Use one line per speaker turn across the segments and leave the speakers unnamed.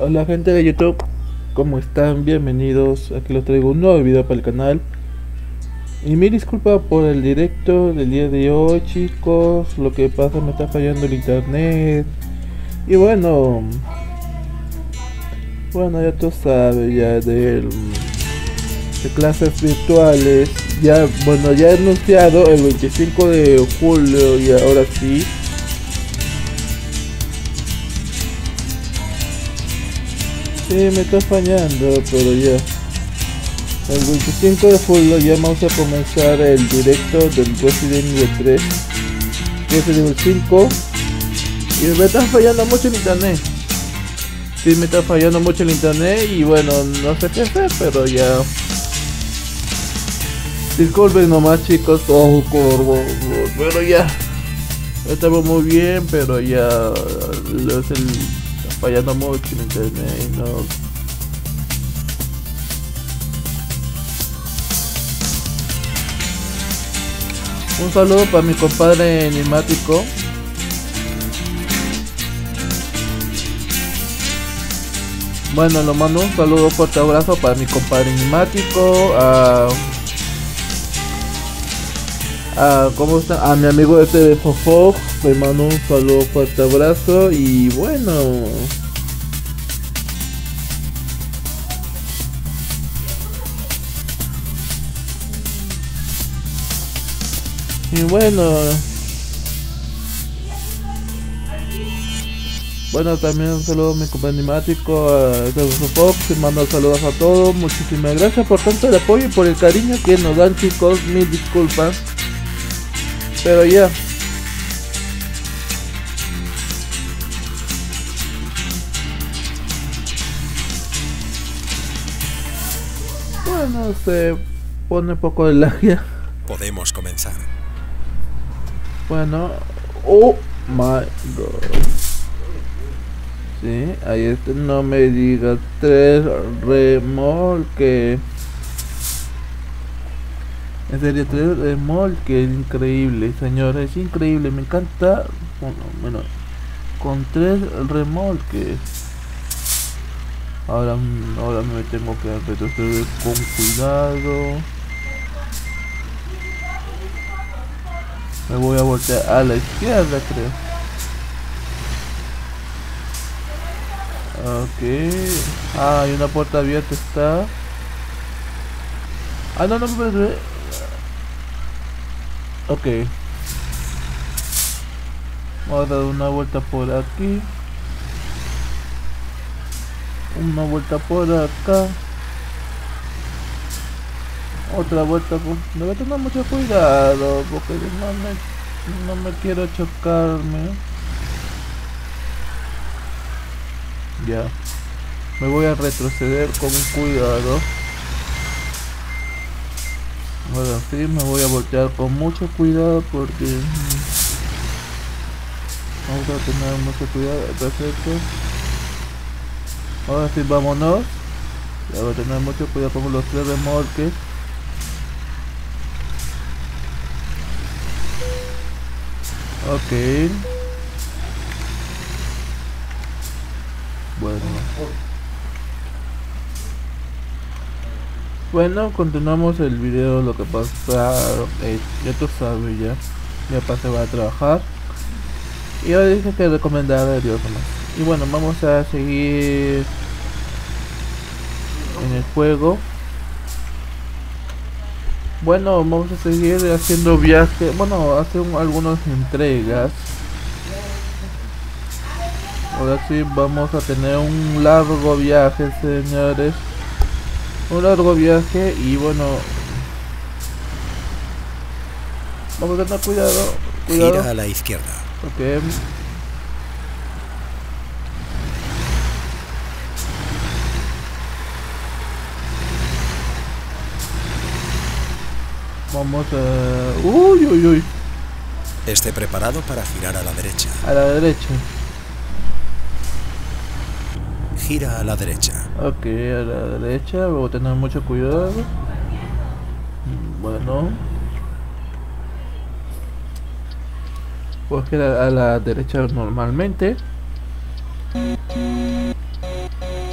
Hola gente de YouTube, ¿cómo están? Bienvenidos, aquí les traigo un nuevo video para el canal. Y mi disculpa por el directo del día de hoy, chicos. Lo que pasa, me está fallando el internet. Y bueno, ya tú sabes, ya de clases virtuales. Ya, bueno, ya he anunciado el 25 de julio y ahora sí. Sí, me está fallando, pero ya. El 25 de julio ya vamos a comenzar el directo del Resident Evil 3, Resident Evil 5. Y me está fallando mucho el internet. Sí, me está fallando mucho el internet y bueno, no sé qué hacer, pero ya. Disculpen nomás, chicos. Oh, pero ya. Estamos muy bien, pero ya. Está fallando mucho el internet, no. Un saludo para mi compadre enigmático. Bueno, lo mando un saludo, fuerte abrazo para mi compadre enigmático. ¿Cómo está? A mi amigo de Fofo. Le mando un saludo, fuerte abrazo. Y bueno. Y bueno, también un saludo a mi compañero animático, a Fox, y mando saludos a todos. Muchísimas gracias por tanto el apoyo y por el cariño que nos dan, chicos. Mil disculpas, pero ya. Bueno, se pone un poco de lag ya.
Podemos comenzar.
Bueno, oh my god. Sí, ahí está, no me digas 3 remolque. En serio, 3 remolque, increíble, señores, es increíble, me encanta. Bueno, con 3 remolques. Ahora me tengo que retroceder con cuidado. Me voy a voltear a la izquierda, creo. Ok. Ah, hay una puerta abierta, está. Ah, no, ok. Vamos a dar una vuelta por aquí. Una vuelta por acá. Otra vuelta por... Debo tener mucho cuidado porque no me quiero chocarme. Ya. Me voy a retroceder con cuidado. Ahora sí, me voy a voltear con mucho cuidado porque... Vamos a tener mucho cuidado. Perfecto. Ahora sí, vámonos. Ya voy a tener mucho cuidado con los 3 remolques. Ok. Bueno, continuamos el video. Lo que pasa, ya tú sabes, ya pasé a trabajar y ahora dije que recomendar a Dios nomás. Y bueno, vamos a seguir en el juego. Bueno, vamos a seguir haciendo viajes. Bueno, hacer algunas entregas. Ahora sí vamos a tener un largo viaje, señores. Un largo viaje y bueno. Vamos a tener cuidado.
Gira a la izquierda.
Ok. Vamos a... Uy.
Esté preparado para girar a la derecha.
A la derecha.
Gira a la derecha.
Ok, a la derecha. Voy a tener mucho cuidado. Bueno. Pues girar a la derecha normalmente.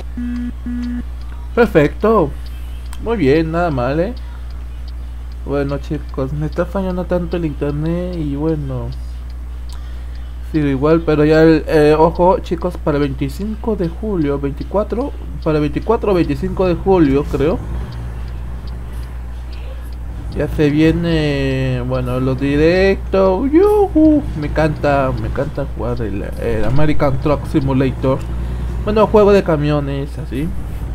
Perfecto. Muy bien, nada mal, Bueno, chicos, me está fallando tanto el internet y bueno, sigo igual, pero ya ojo, chicos, para el 25 de julio, 24, para el 24 o 25 de julio, creo. Ya se viene, bueno, los directos. Me encanta jugar el American Truck Simulator. Bueno, juego de camiones, así.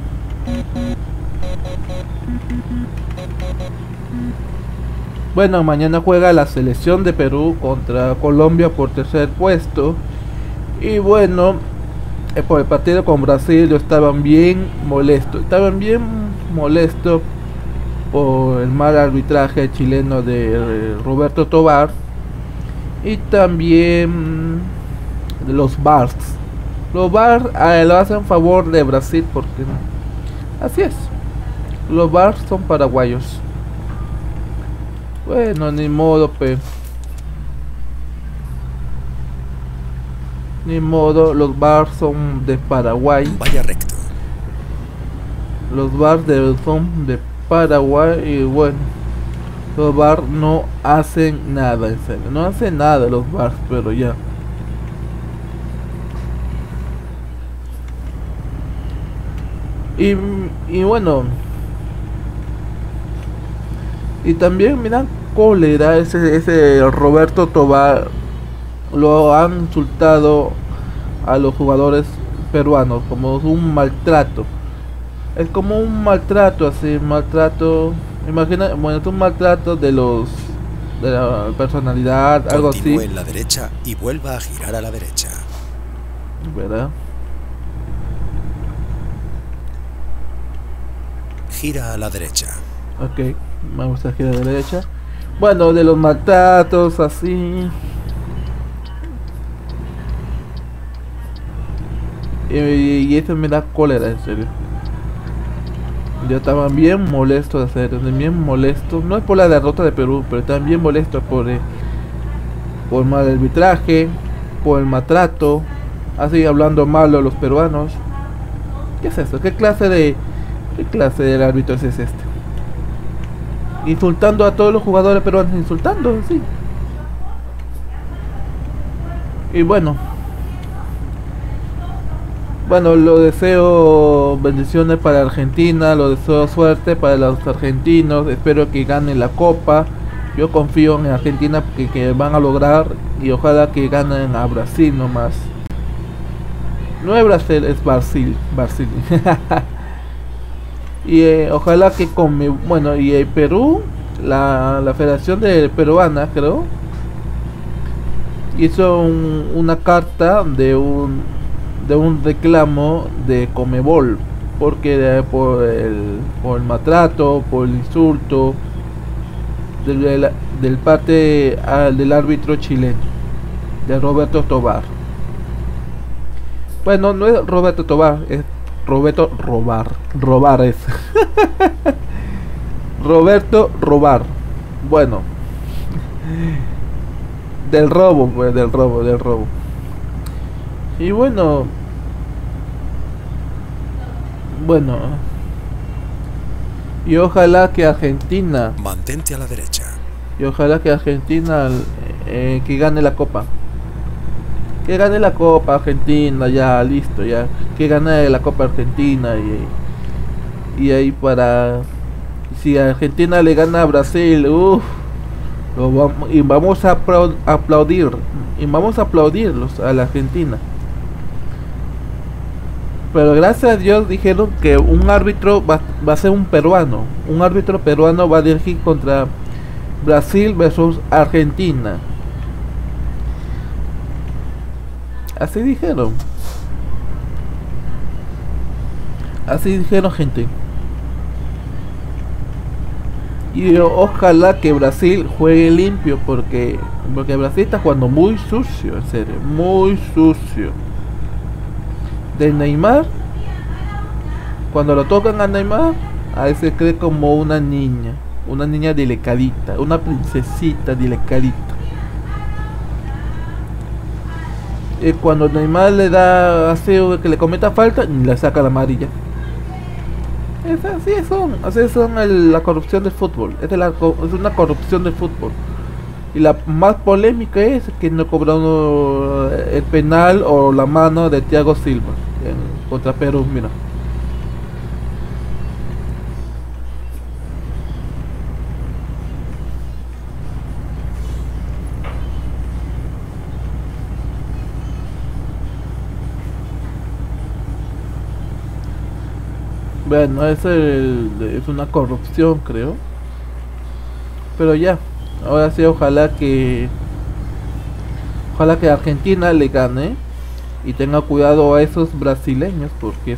Bueno, mañana juega la selección de Perú contra Colombia por tercer puesto. Y bueno, por el partido con Brasil estaban bien molestos. Por el mal arbitraje chileno de Roberto Tobar. Y también de los VARs. Los VARs lo hacen a favor de Brasil porque así es. Los VARs son paraguayos. Bueno, ni modo, ni modo, los VARs son de Paraguay.
Vaya recto.
Los VARs son de Paraguay y bueno, los VARs no hacen nada, en serio. No hacen nada los VARs, pero ya. Y bueno. Y también miran cólera ese Roberto Tobar. Lo han insultado a los jugadores peruanos como un maltrato. Es como un maltrato así, maltrato. Imagina, bueno, es un maltrato de la personalidad, algo así.
Continúe en la derecha y vuelva a girar a la derecha.
¿Verdad?
Gira a la derecha.
Ok, me gusta girar a la derecha. Bueno, de los maltratos así. Y eso me da cólera, en serio. Yo estaba bien molesto de hacer, bien molesto. No es por la derrota de Perú, pero también molesto por mal arbitraje, por el maltrato, así hablando mal a los peruanos. ¿Qué es eso? ¿Qué clase de árbitro es este? Insultando a todos los jugadores peruanos, insultando, sí. Y bueno, lo deseo bendiciones para Argentina, lo deseo suerte para los argentinos, espero que ganen la copa. Yo confío en Argentina que van a lograr y ojalá que ganen a Brasil nomás. No es Brasil, es Brasil. Y ojalá que y Perú, la Federación de Peruana, creo, hizo una carta de un reclamo de Conmebol porque por el maltrato, por el insulto del parte del árbitro chileno, de Roberto Tobar. Bueno, no es Roberto Tobar, es Roberto Robar es Roberto Robar. Bueno, del robo. Y bueno, y ojalá que Argentina,
mantente a la derecha.
Y ojalá que Argentina que gane la copa. Que gane la copa Argentina, ya listo, ya. Que gane la copa Argentina y ahí para, si Argentina le gana a Brasil, vamos a aplaudir. Y vamos a aplaudirlos a la Argentina. Pero gracias a Dios dijeron que un árbitro va a ser un peruano. Un árbitro peruano va a dirigir contra Brasil versus Argentina. Así dijeron. Gente. Y ojalá que Brasil juegue limpio porque Brasil está jugando muy sucio, en serio, muy sucio. De Neymar, cuando lo tocan a Neymar, a veces cree como una niña delicadita, una princesita delicadita. Y cuando Neymar le da así que le cometa falta, le saca la amarilla. Así son la corrupción del fútbol. Es una corrupción del fútbol. Y la más polémica es que no cobraron el penal o la mano de Thiago Silva contra Perú, mira. Bueno, es una corrupción, creo. Pero ya, ahora sí, ojalá que Argentina le gane y tenga cuidado a esos brasileños porque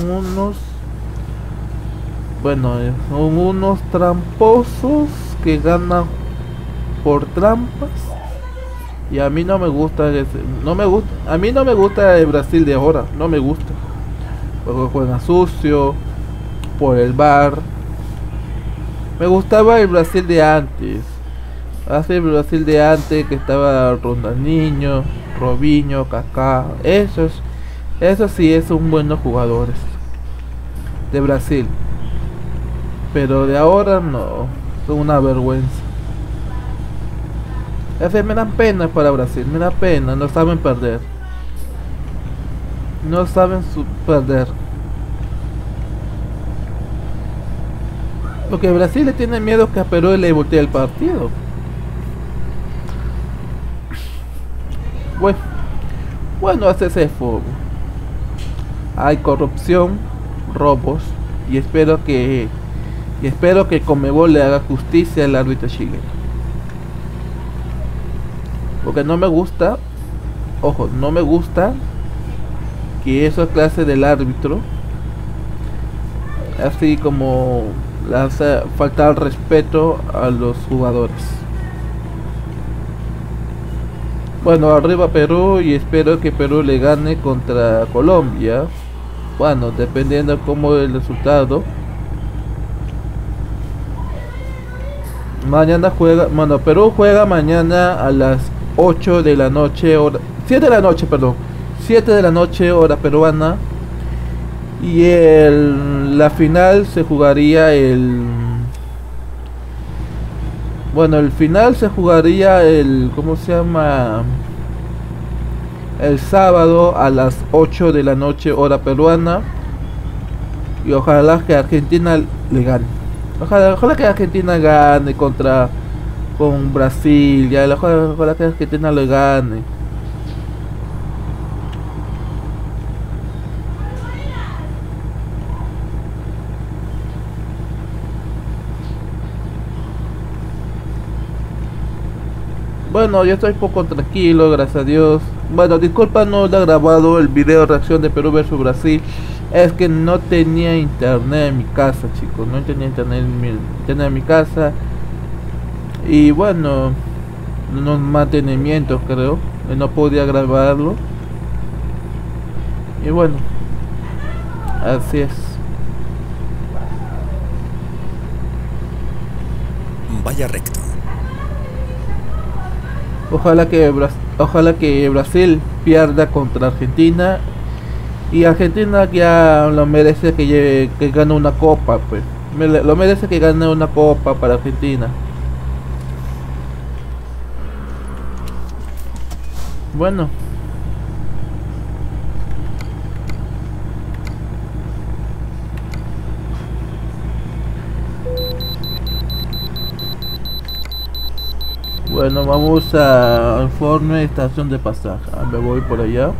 son unos tramposos que ganan por trampas y a mí no me gusta a mí no me gusta el Brasil de ahora, no me gusta porque juega sucio por el bar. Me gustaba el Brasil de antes. Hace el Brasil de antes que estaba Ronaldinho, Robinho, Kaká. Esos sí son buenos jugadores de Brasil. Pero de ahora no, son una vergüenza. Me dan pena para Brasil, me da pena, no saben perder. No saben perder. Porque Brasil le tiene miedo que a Perú le voltee el partido. Bueno, así es el fútbol. Hay corrupción, robos y espero que Conmebol le haga justicia al árbitro chileno. Porque no me gusta, ojo, no me gusta que esa clase del árbitro, así como le hace faltar respeto a los jugadores. Bueno, arriba Perú y espero que Perú le gane contra Colombia. Bueno, dependiendo cómo el resultado. Mañana Perú juega mañana a las 8 de la noche, 7 de la noche, perdón. 7 de la noche, hora peruana. Y la final se jugaría el final se jugaría ¿cómo se llama? El sábado a las 8 de la noche, hora peruana. Y ojalá que Argentina le gane. Ojalá que Argentina gane con Brasil. Ojalá que Argentina le gane. Bueno, yo estoy poco tranquilo, gracias a Dios. Bueno, disculpa no le he grabado el video de reacción de Perú versus Brasil. Es que no tenía internet en mi casa, chicos. No tenía internet en mi casa. Y bueno, unos mantenimientos creo. Y no podía grabarlo. Y bueno, así es.
Vaya recto.
Ojalá que Brasil pierda contra Argentina. Y Argentina ya lo merece que gane una copa, pues. Lo merece que gane una copa para Argentina. Bueno. Bueno, vamos a informe estación de pasaje. Me voy por allá.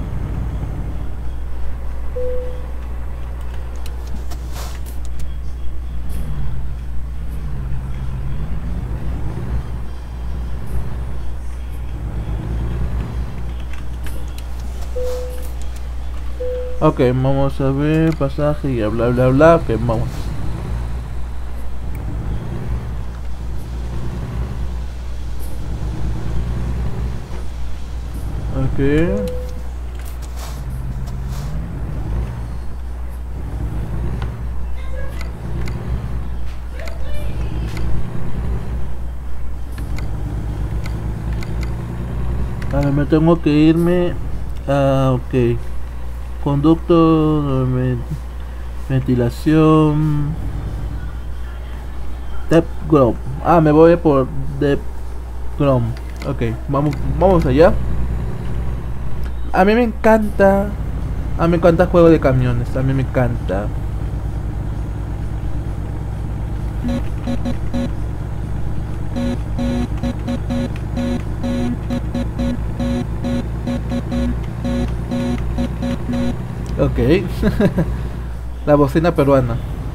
Ok, vamos a ver pasaje y bla bla bla. Ok, vamos. Ok. Ahora me tengo que irme. Ok. Conducto Ventilación. Depth Grom. Ah, me voy por Depth Grom. Ok, vamos allá. A mí me encanta. A mí me encanta el juego de camiones. A mí me encanta. Ok. La bocina peruana.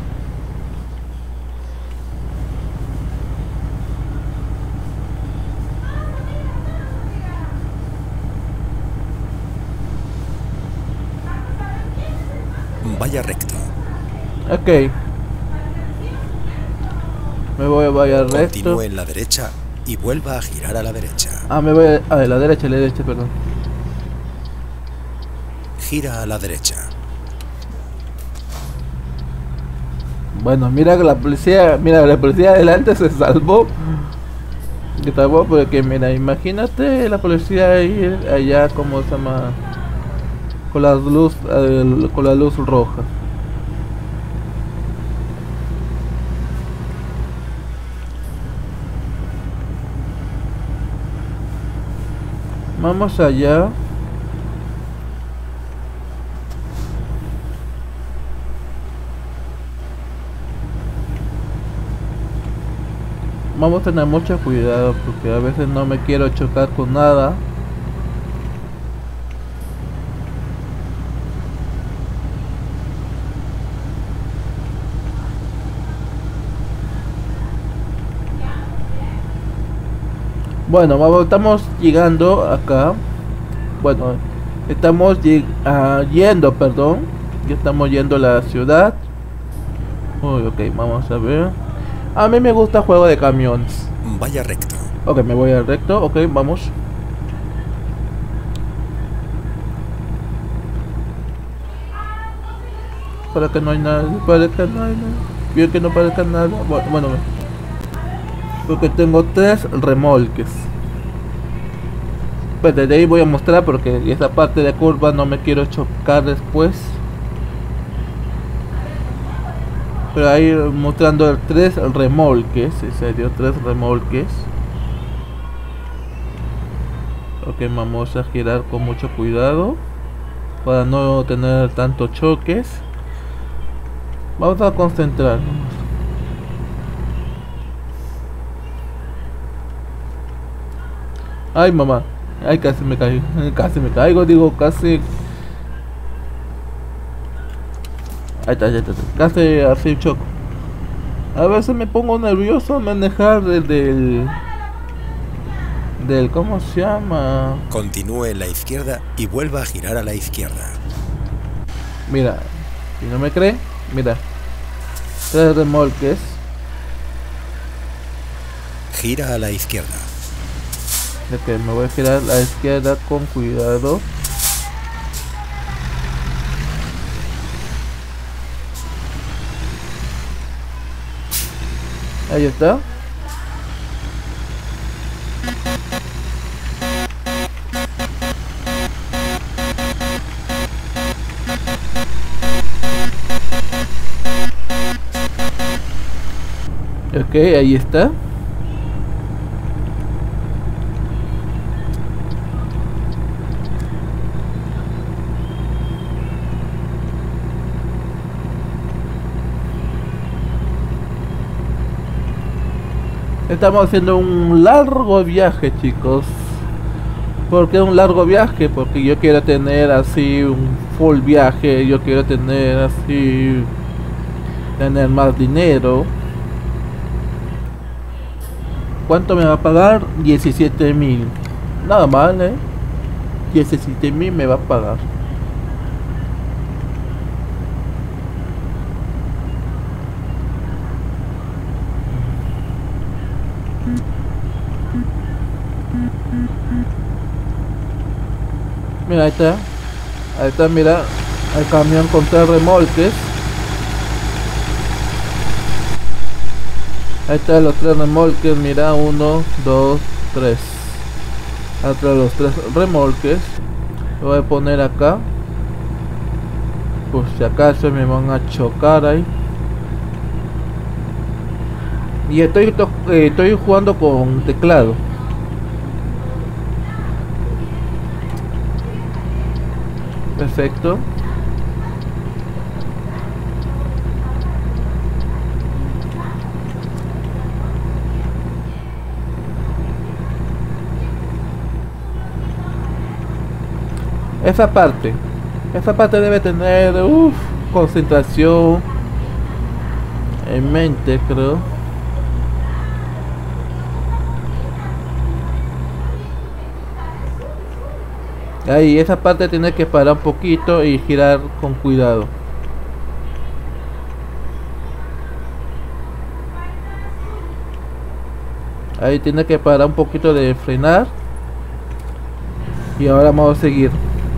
Vaya recto.
Ok. Me voy a vaya recto.
Continúe en la derecha y vuelva a girar a la derecha.
Ah, me voy a la derecha, perdón.
Gira a la derecha.
Bueno, mira que la policía adelante se salvó. Se salvó porque mira, imagínate la policía ahí allá, como se llama, con la luz roja. Vamos allá. Vamos a tener mucho cuidado porque a veces no me quiero chocar con nada. Bueno, estamos llegando acá. Bueno, estamos yendo, perdón. Ya estamos yendo a la ciudad. Uy, ok, vamos a ver. A mí me gusta el juego de camiones.
Vaya recto.
Ok, me voy al recto. Ok, vamos. Para que no hay nada. Para que no hay nada. Bien que no parezca nada. Bueno. Porque tengo 3 remolques. Pues desde ahí voy a mostrar porque esa parte de curva no me quiero chocar después. Pero ahí mostrando 3 remolques. En serio, 3 remolques. Ok, vamos a girar con mucho cuidado para no tener tantos choques. Vamos a concentrarnos. Ay, mamá. Ay, casi me caigo. Casi me caigo, digo, casi. Ahí está. Casi así choco. A veces me pongo nervioso a manejar del ¿cómo se llama?
Continúe en la izquierda y vuelva a girar a la izquierda.
Mira, si no me cree, mira. 3 remolques.
Gira a la izquierda.
Ok, me voy a girar a la izquierda con cuidado. Ahí está. Ok, ahí está. Estamos haciendo un largo viaje, chicos. ¿Por qué un largo viaje? Porque yo quiero tener así un full viaje. Yo quiero tener así, tener más dinero. ¿Cuánto me va a pagar? 17.000. Nada mal, 17.000 me va a pagar. Mira, ahí está, mira, el camión con 3 remolques. Ahí están los 3 remolques, mira, 1, 2, 3. Atrás los 3 remolques. Lo voy a poner acá. Por si acaso me van a chocar ahí. Y estoy jugando con teclado. Perfecto. Esa parte debe tener concentración en mente, creo. Ahí, esa parte tiene que parar un poquito y girar con cuidado. Ahí tiene que parar un poquito de frenar. Y ahora vamos a seguir.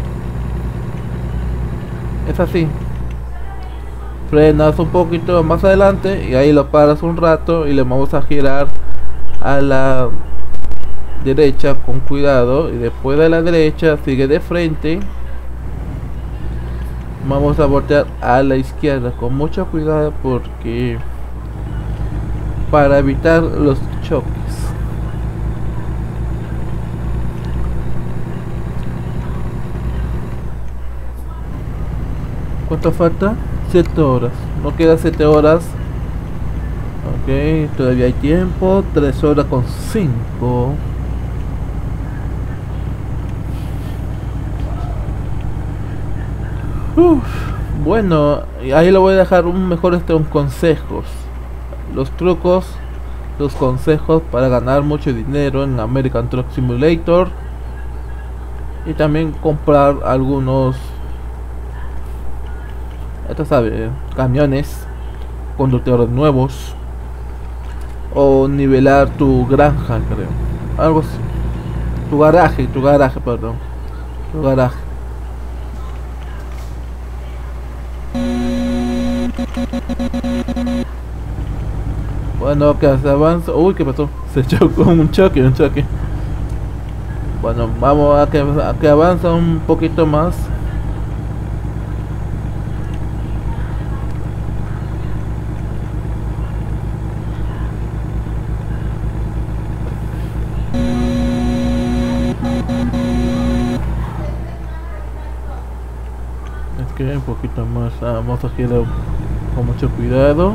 Es así. Frenas un poquito más adelante y ahí lo paras un rato y le vamos a girar a la derecha con cuidado, y después de la derecha sigue de frente. Vamos a voltear a la izquierda con mucho cuidado porque para evitar los choques. ¿Cuánto falta? 7 horas. No queda 7 horas. Ok, todavía hay tiempo. 3 horas con 5. Bueno, ahí le voy a dejar un consejos. Los trucos, los consejos para ganar mucho dinero en American Truck Simulator. Y también comprar algunos, esto sabe, camiones, conductores nuevos. O nivelar tu granja, creo. Algo así. Tu garaje, perdón. Tu garaje. Bueno, que se avanza. Uy, ¿qué pasó? Se chocó un choque. Bueno, vamos a que avanza un poquito más. Ok, un poquito más. Vamos a girar con mucho cuidado.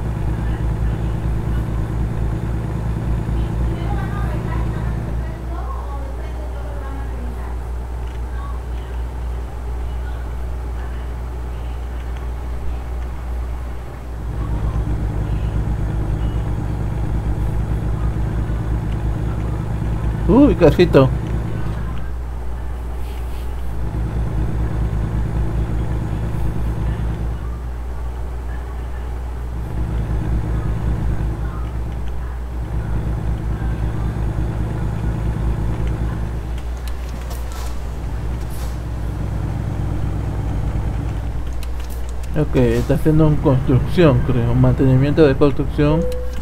Uy, casito. Ok, está haciendo una construcción, creo. Mantenimiento de construcción.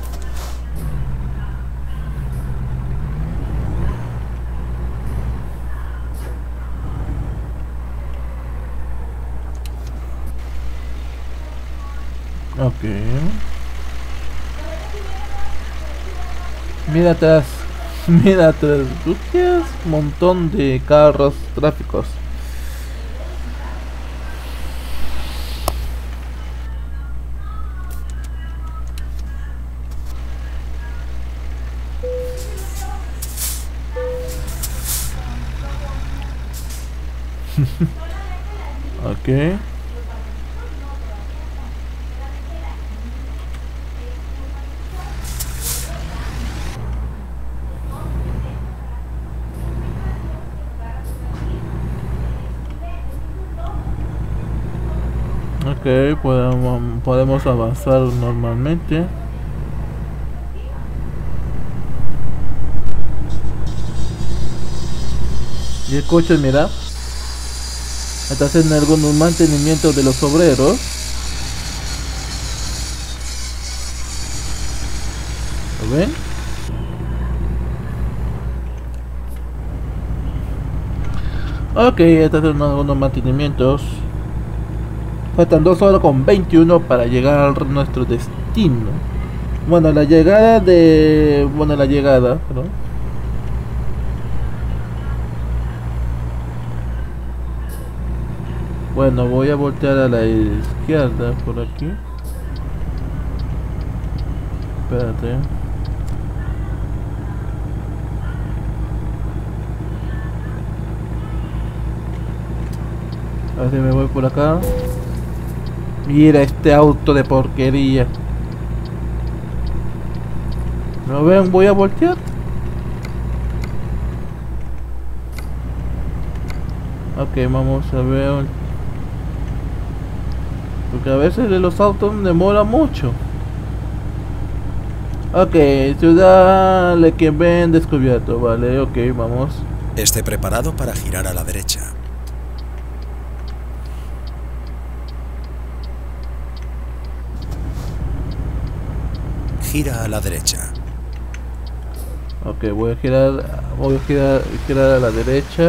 Ok. Mira atrás. Mira atrás. ¿Qué es? Un montón de carros, tráficos. Ok. Ok, podemos avanzar normalmente. Y el coche, mira, está haciendo algunos mantenimientos de los obreros. ¿Lo ven? Ok, está haciendo algunos mantenimientos. Faltan 2 horas con 21 para llegar a nuestro destino. Bueno, la llegada de... Bueno, la llegada, ¿no? Bueno, voy a voltear a la izquierda por aquí. Espérate. A ver si me voy por acá. Mira este auto de porquería. ¿No ven? Voy a voltear. Ok, vamos a ver. Porque a veces de los autos demora mucho. Ok, ciudad Le Queven descubierto. Vale, ok, vamos.
Esté preparado para girar a la derecha. Gira a la derecha.
Ok, voy a girar a la derecha.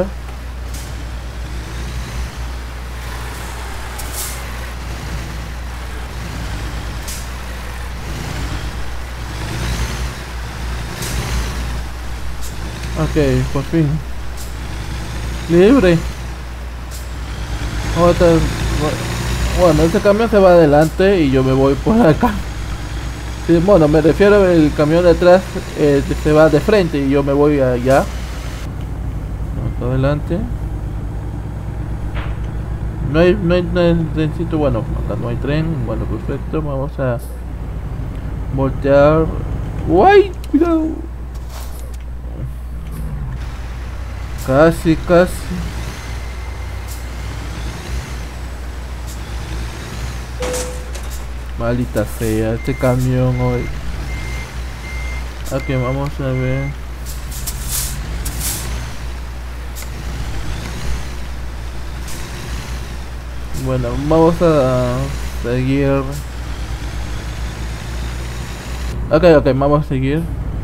Ok, por fin. Libre. Bueno, ese camión se va adelante y yo me voy por acá. Sí, bueno, me refiero al camión de atrás, se va de frente y yo me voy allá. Vamos adelante. No hay trencito, bueno, acá no hay tren, bueno, perfecto, vamos a voltear. ¡Uy! Cuidado. Casi. Maldita sea, este camión hoy. Ok, vamos a ver. Bueno, vamos a seguir. Ok, vamos a seguir.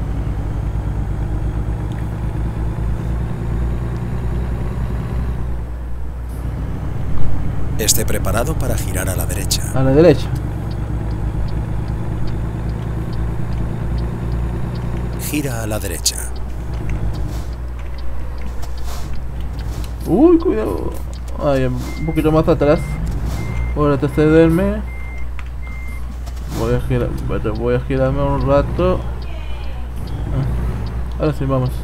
Esté preparado para girar a la derecha.
A la derecha.
Gira a la derecha.
Uy, cuidado. Ay, un poquito más atrás. Voy a retrocederme. Voy a girarme un rato. Ahora sí, vamos.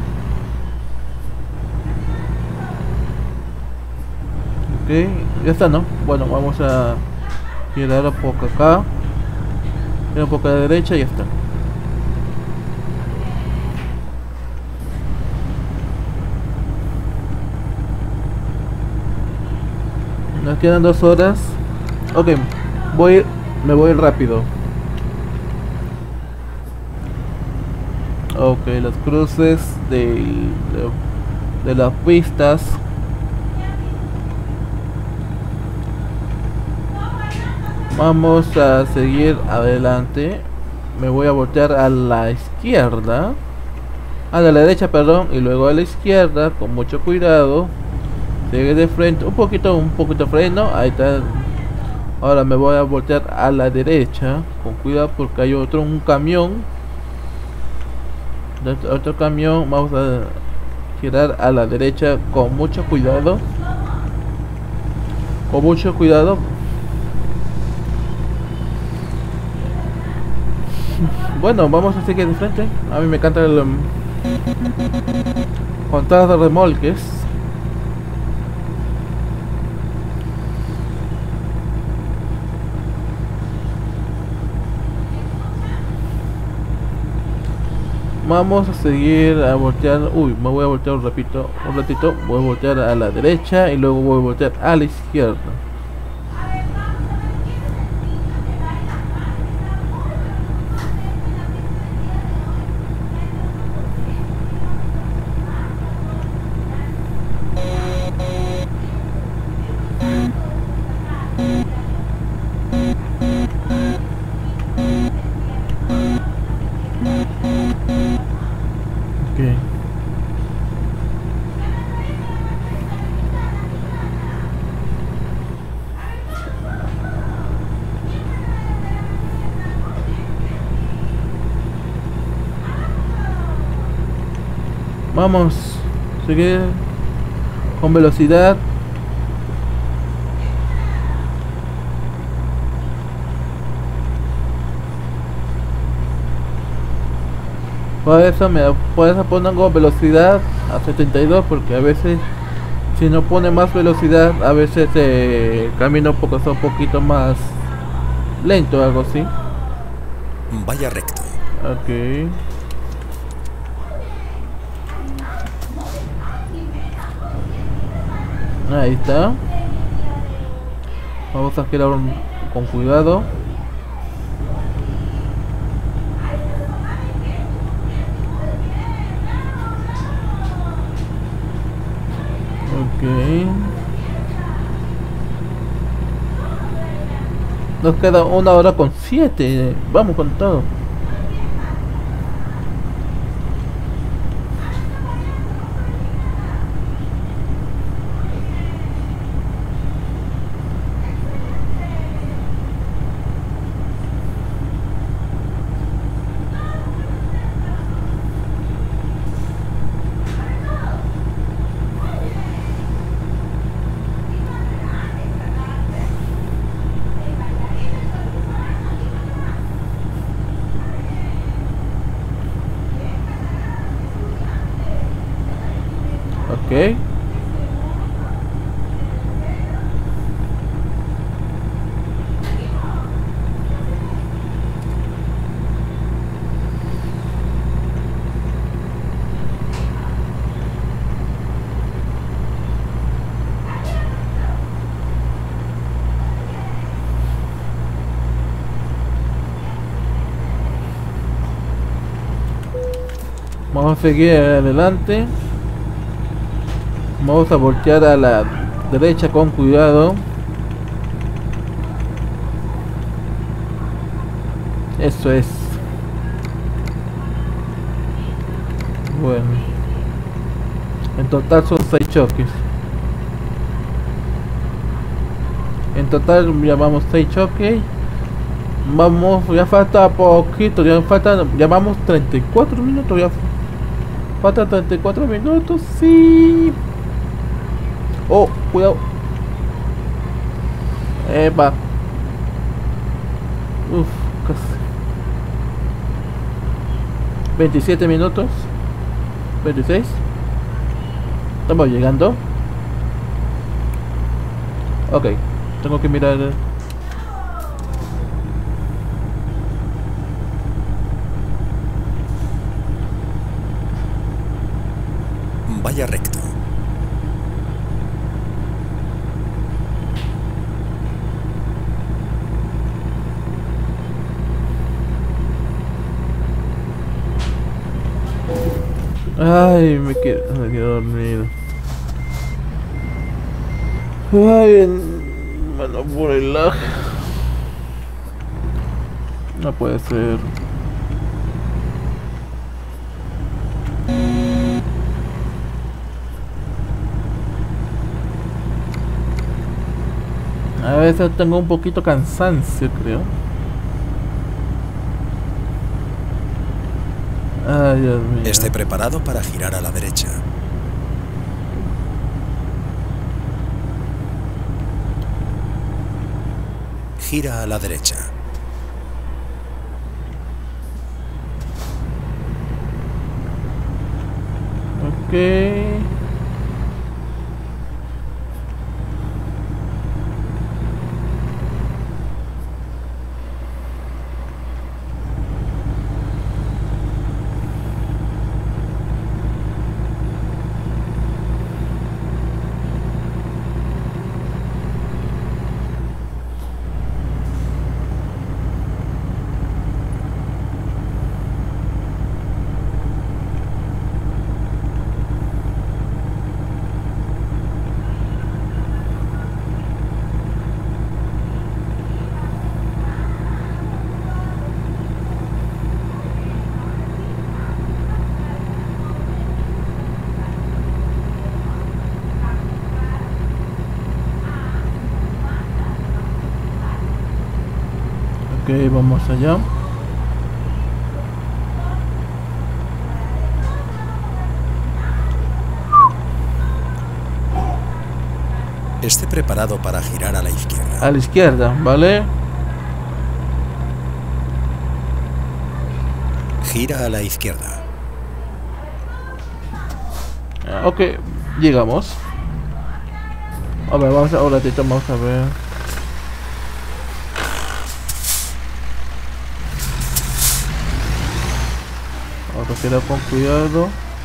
Ok, ya está, ¿no? Bueno, vamos a girar un poco acá. Girar un poco a la derecha y ya está. Nos quedan 2 horas. Ok, me voy rápido. Ok, los cruces de las pistas. Vamos a seguir adelante. Me voy a voltear a la izquierda. A la derecha, perdón. Y luego a la izquierda, con mucho cuidado. Sigue de frente, un poquito freno, ahí está. Ahora me voy a voltear a la derecha, con cuidado porque hay un camión. Otro camión, vamos a girar a la derecha con mucho cuidado. Con mucho cuidado. Bueno, vamos a seguir de frente. A mí me encanta el contar de remolques. Vamos a seguir a voltear. Uy, me voy a voltear un ratito. Voy a voltear a la derecha y luego voy a voltear a la izquierda. Vamos, seguir con velocidad. Por eso pongo velocidad a 72, porque a veces si no pone más velocidad, a veces camina un poquito más lento, algo así.
Vaya recto.
Ok. Ahí está. Vamos a girar con cuidado. Ok. Nos queda 1 hora con 7. Vamos con todo. Ok. Vamos a seguir adelante. Vamos a voltear a la derecha con cuidado. Eso es. Bueno. En total son 6 choques. En total llevamos 6 choques. Vamos, ya falta poquito, ya vamos 34 minutos, ya falta 34 minutos, sí. Oh, cuidado. Epa. Uf, casi. 27 minutos. 26. Estamos llegando. Ok, tengo que mirar.
Vaya recto.
Ay, me quedé dormido. Ay, bueno, por el lag. No puede ser. A veces tengo un poquito cansancio, creo. Ay, Dios mío.
Esté preparado para girar a la derecha. Gira a la derecha.
Ok. Ok, vamos allá.
Esté preparado para girar a la izquierda.
A la izquierda, ¿vale?
Gira a la izquierda.
Ok, llegamos. A ver, vamos a un ratito, vamos a ver. Vamos a quedar con cuidado.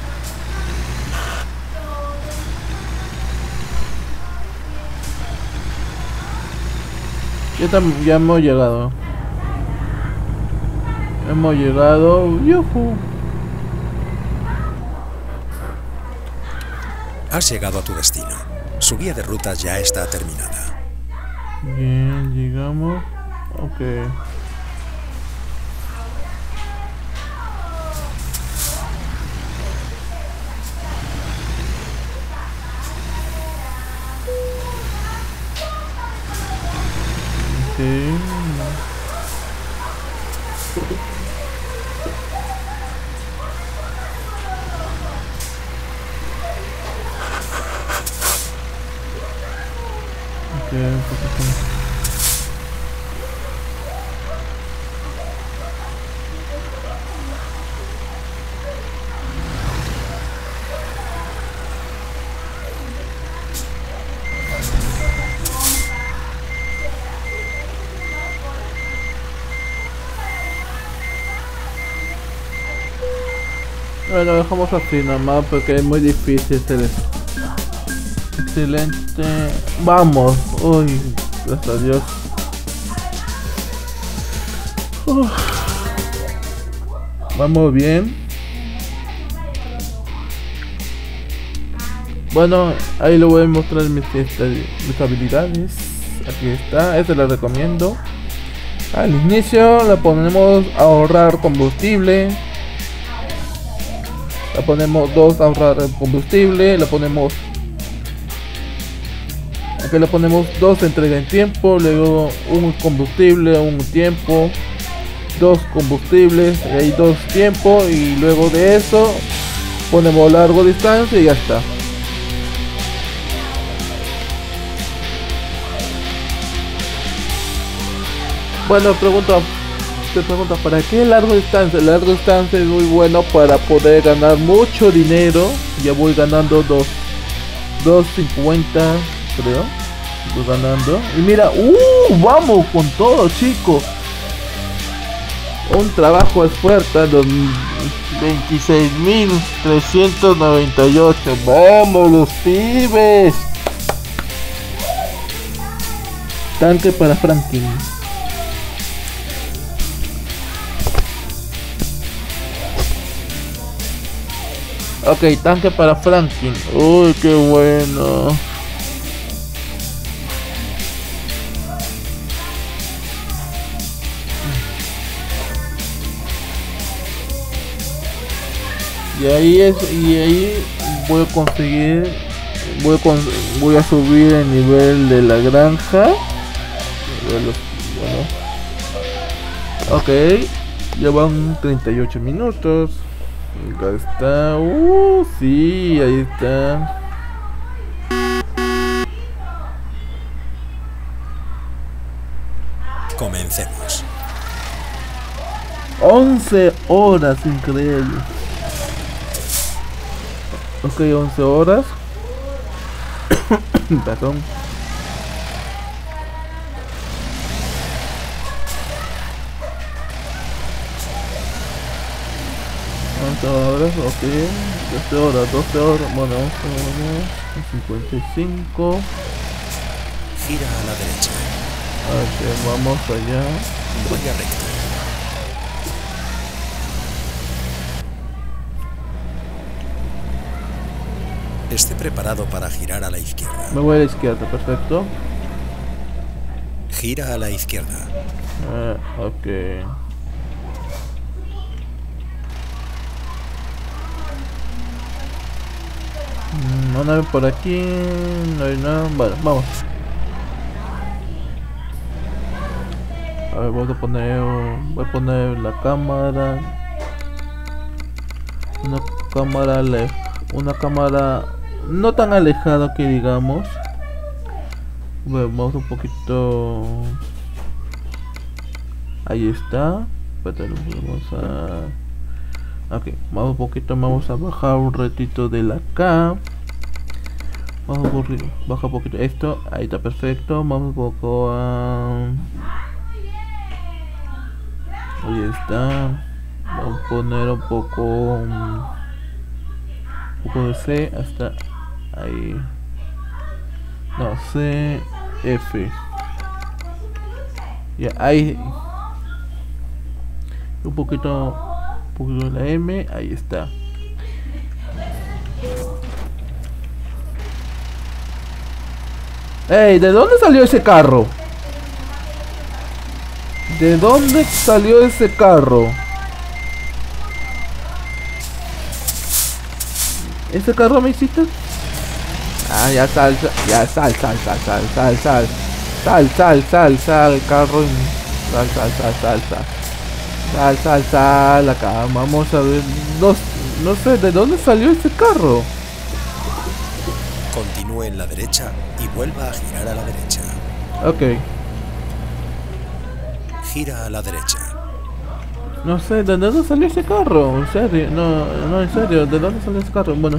Ya hemos llegado. Hemos llegado. ¡Yuhu!
Has llegado a tu destino. Su guía de rutas ya está terminada.
Bien, llegamos. Ok. Okay. Bueno, dejamos así nomás porque es muy difícil hacer eso. Excelente. Vamos. Uy, gracias a Dios. Vamos bien. Bueno, ahí le voy a mostrar mis habilidades. Aquí está, este la recomiendo. Al inicio le ponemos a ahorrar combustible. Le ponemos 2 ahorrar combustible. Le ponemos... Aquí le ponemos 2 entrega en tiempo. Luego un combustible, un tiempo. 2 combustibles, y ahí 2 tiempo. Y luego de eso ponemos largo distancia y ya está. Bueno, te pregunto, ¿para qué largo distancia? Largo distancia es muy bueno para poder ganar mucho dinero. Ya voy ganando 2.50 creo. Voy ganando. Y mira, vamos con todo, chicos. Un trabajo esfuerzo, 26.398. Vamos los pibes. Tanque para Franklin. Ok, tanque para Franklin. Uy, qué bueno. Y ahí voy a conseguir, voy a subir el nivel de la granja. Bueno. Ok, ya van 38 minutos. Acá está. Sí, ahí está.
Comencemos.
11 horas, increíble. Ok, 11 horas. Perdón. Horas, ok, 12 horas, bueno, 55.
Gira a la derecha.
Ok, vamos allá.
Vaya recto. Esté preparado para girar a la izquierda.
Me voy a la izquierda, perfecto.
Gira a la izquierda.
Ok. Una vez por aquí, no hay nada. Bueno, vamos. A ver, voy a poner la cámara. Una cámara no tan alejada que digamos. Bueno, vamos un poquito. Ahí está. Espérate, vamos a. Ok, vamos un poquito, vamos a bajar un ratito de la acá. Vamos a bajar un poquito esto, ahí está perfecto. Vamos un poco a. Ahí está. Vamos a poner un poco de C hasta ahí. No, C, F. Ya, ahí. Un poquito de la M, ahí está. ¡Ey! ¿De dónde salió ese carro? ¿De dónde salió ese carro? ¿Ese carro me hiciste? Ah, ya sal, ya sal, carro, sal, acá, vamos a ver, no sé, ¿de dónde salió ese carro?
Continúe en la derecha y vuelva a girar a la derecha.
Ok.
Gira a la derecha.
No sé, ¿de dónde salió ese carro? En serio, no, en serio, ¿de dónde salió ese carro? Bueno.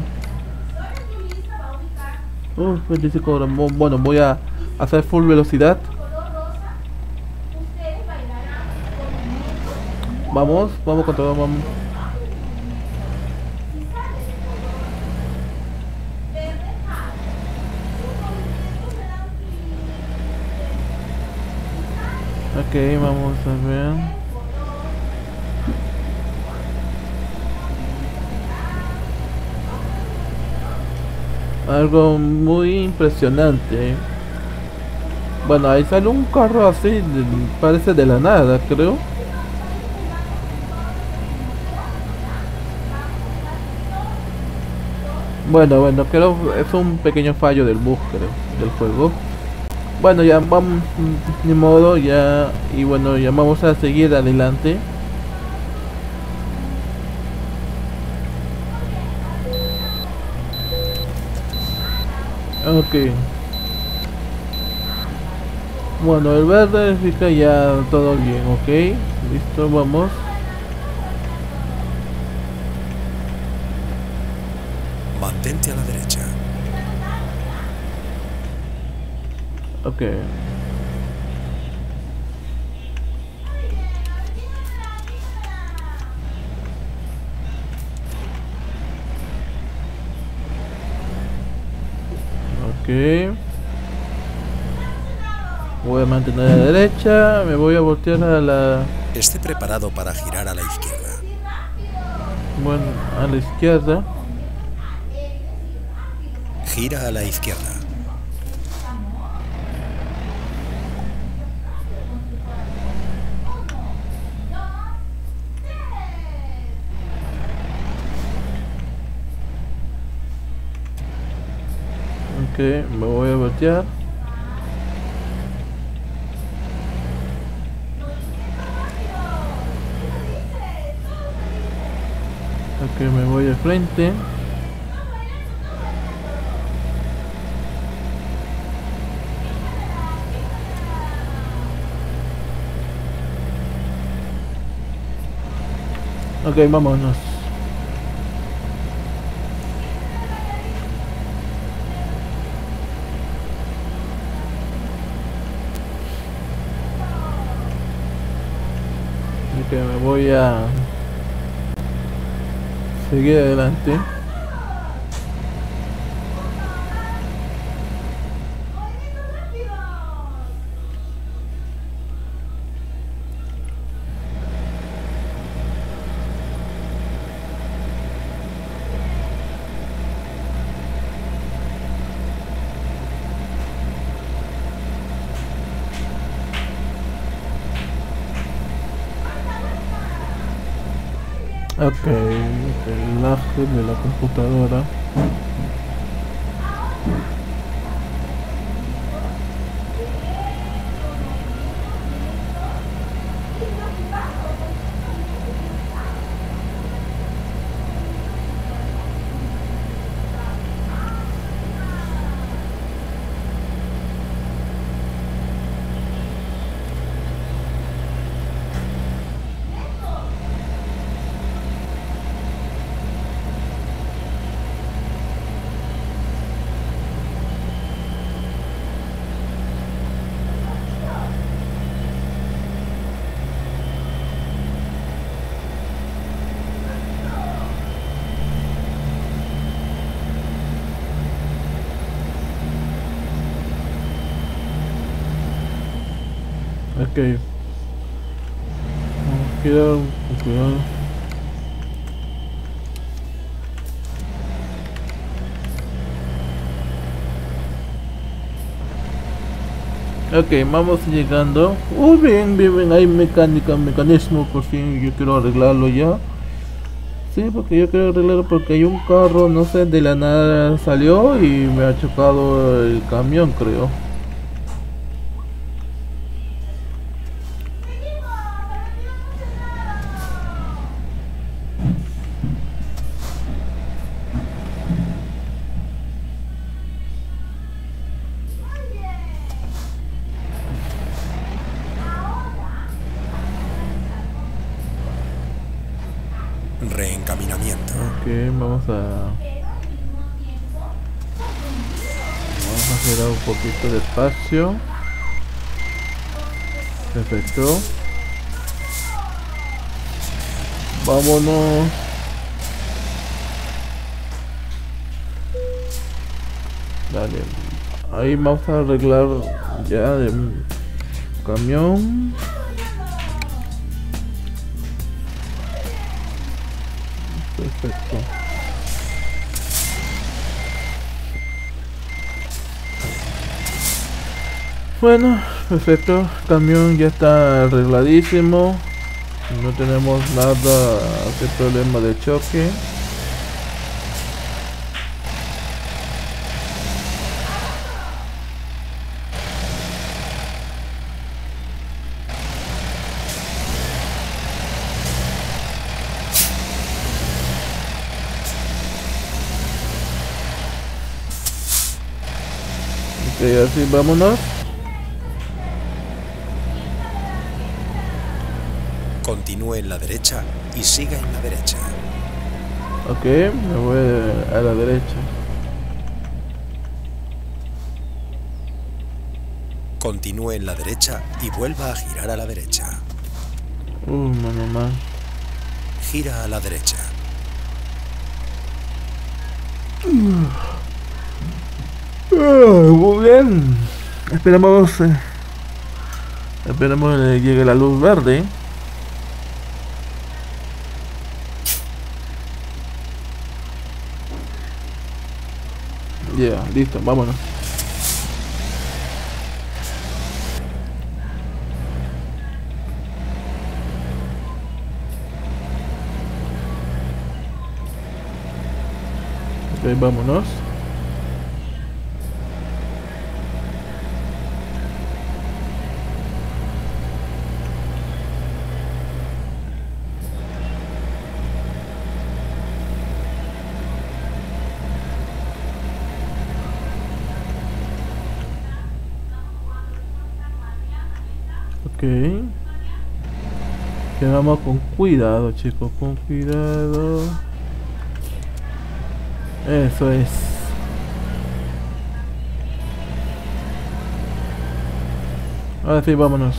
25 horas. Bueno, voy a hacer full velocidad. Vamos con todo, vamos. Ok, vamos a ver. Algo muy impresionante. Bueno, ahí sale un carro así, parece de la nada, creo. Bueno, creo que es un pequeño fallo del bug, creo, del juego. Bueno, ya vamos, ni modo, ya, y bueno, ya vamos a seguir adelante. Ok. Bueno, el verde significa ya todo bien, ok. Listo, vamos.
Mantente a la derecha.
Ok. Ok. Voy a mantener a la derecha, me voy a voltear a la...
Esté preparado para girar a la izquierda.
Bueno, a la izquierda.
Gira a la izquierda.
Ok, me voy a voltear. Ok, me voy al frente. Ok, vámonos. Ok, me voy a seguir adelante. Ok, el lag de la computadora. Ok. Cuidado, cuidado. Ok, vamos llegando. Bien, bien, bien. Hay mecanismo, por fin. Yo quiero arreglarlo ya. Sí, porque yo quiero arreglarlo porque hay un carro, no sé, de la nada salió y me ha chocado el camión, creo.
Reencaminamiento.
Ok, vamos a girar un poquito de espacio. Perfecto. Vámonos. Dale. Ahí vamos a arreglar ya de camión. Perfecto. Bueno, perfecto. Camión ya está arregladísimo. No tenemos nada de problema de choque. Ok, así vámonos.
Continúe en la derecha y siga en la derecha.
Ok, me voy a la derecha.
Continúe en la derecha y vuelva a girar a la derecha.
Mano más.
Gira a la derecha.
Muy bien. Esperamos que llegue la luz verde. Ya, listo, vámonos. Ok, vámonos. Ok. Que vamos con cuidado, chicos, con cuidado. Eso es. Ahora sí, vámonos.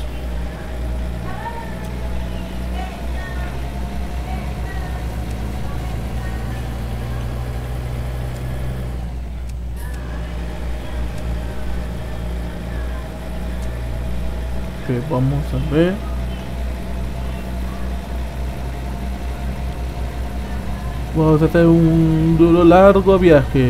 Ok, vamos a ver. Vamos a hacer un duro largo viaje.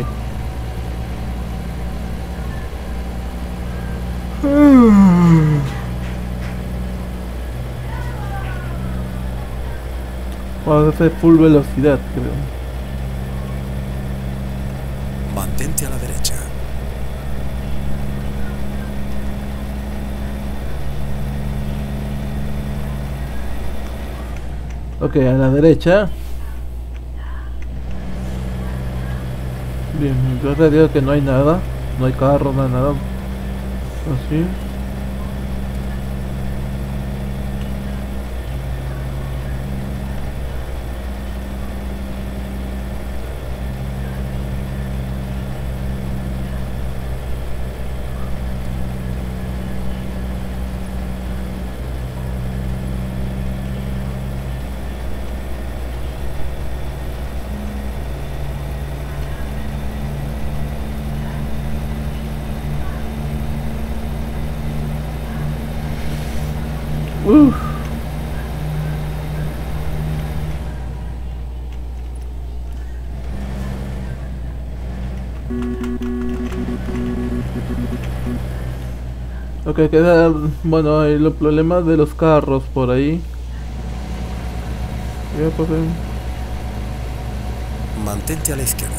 Vamos a hacer full velocidad, creo.
Mantente a la derecha.
Ok, a la derecha. Bien, gracias a Dios que no hay nada. No hay carro, no hay nada. Así. Uf. Ok, queda, bueno, hay los problemas de los carros por ahí. Ya, pues,
Mantente a la izquierda.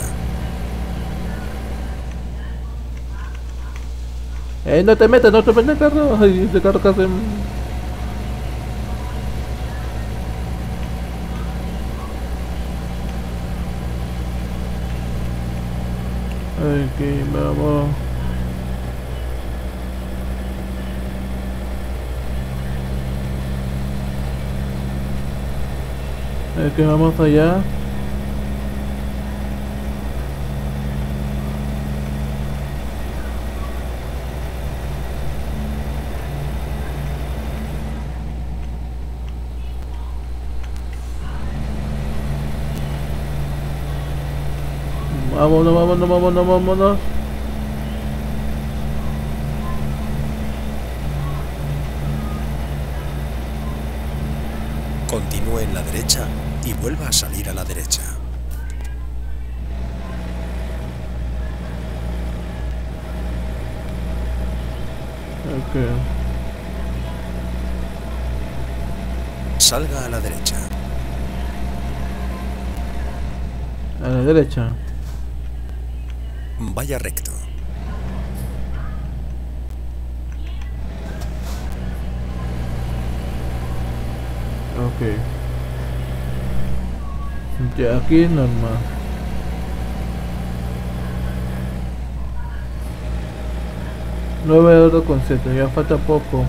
no te metas, no te metas el carro. Ay, ese carro casi. Aquí vamos. Aquí vamos allá. Vámonos, vámonos, vámonos, vámonos.
Continúe en la derecha y vuelva a salir a la derecha.
Ok.
Salga a la derecha.
A la derecha.
Vaya recto.
Ok. Ya aquí normal. €9,7, ya falta poco.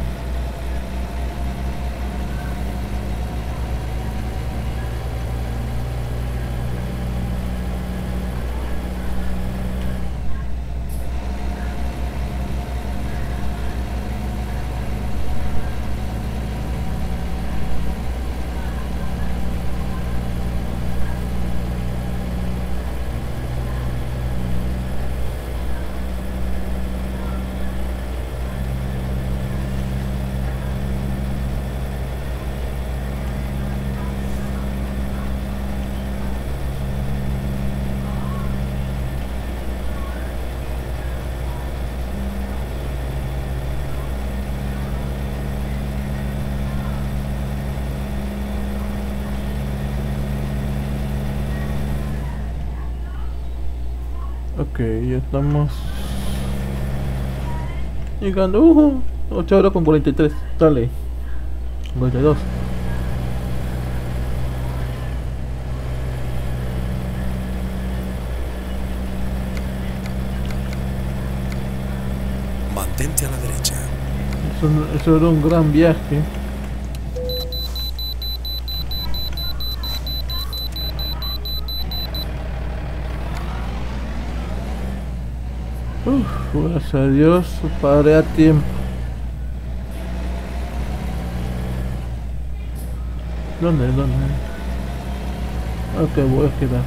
Ok, ya estamos llegando. 8:43. Dale. 52.
Mantente a la derecha.
Eso era un gran viaje. Gracias a Dios paré a tiempo. ¿Dónde? Ok, voy a girar.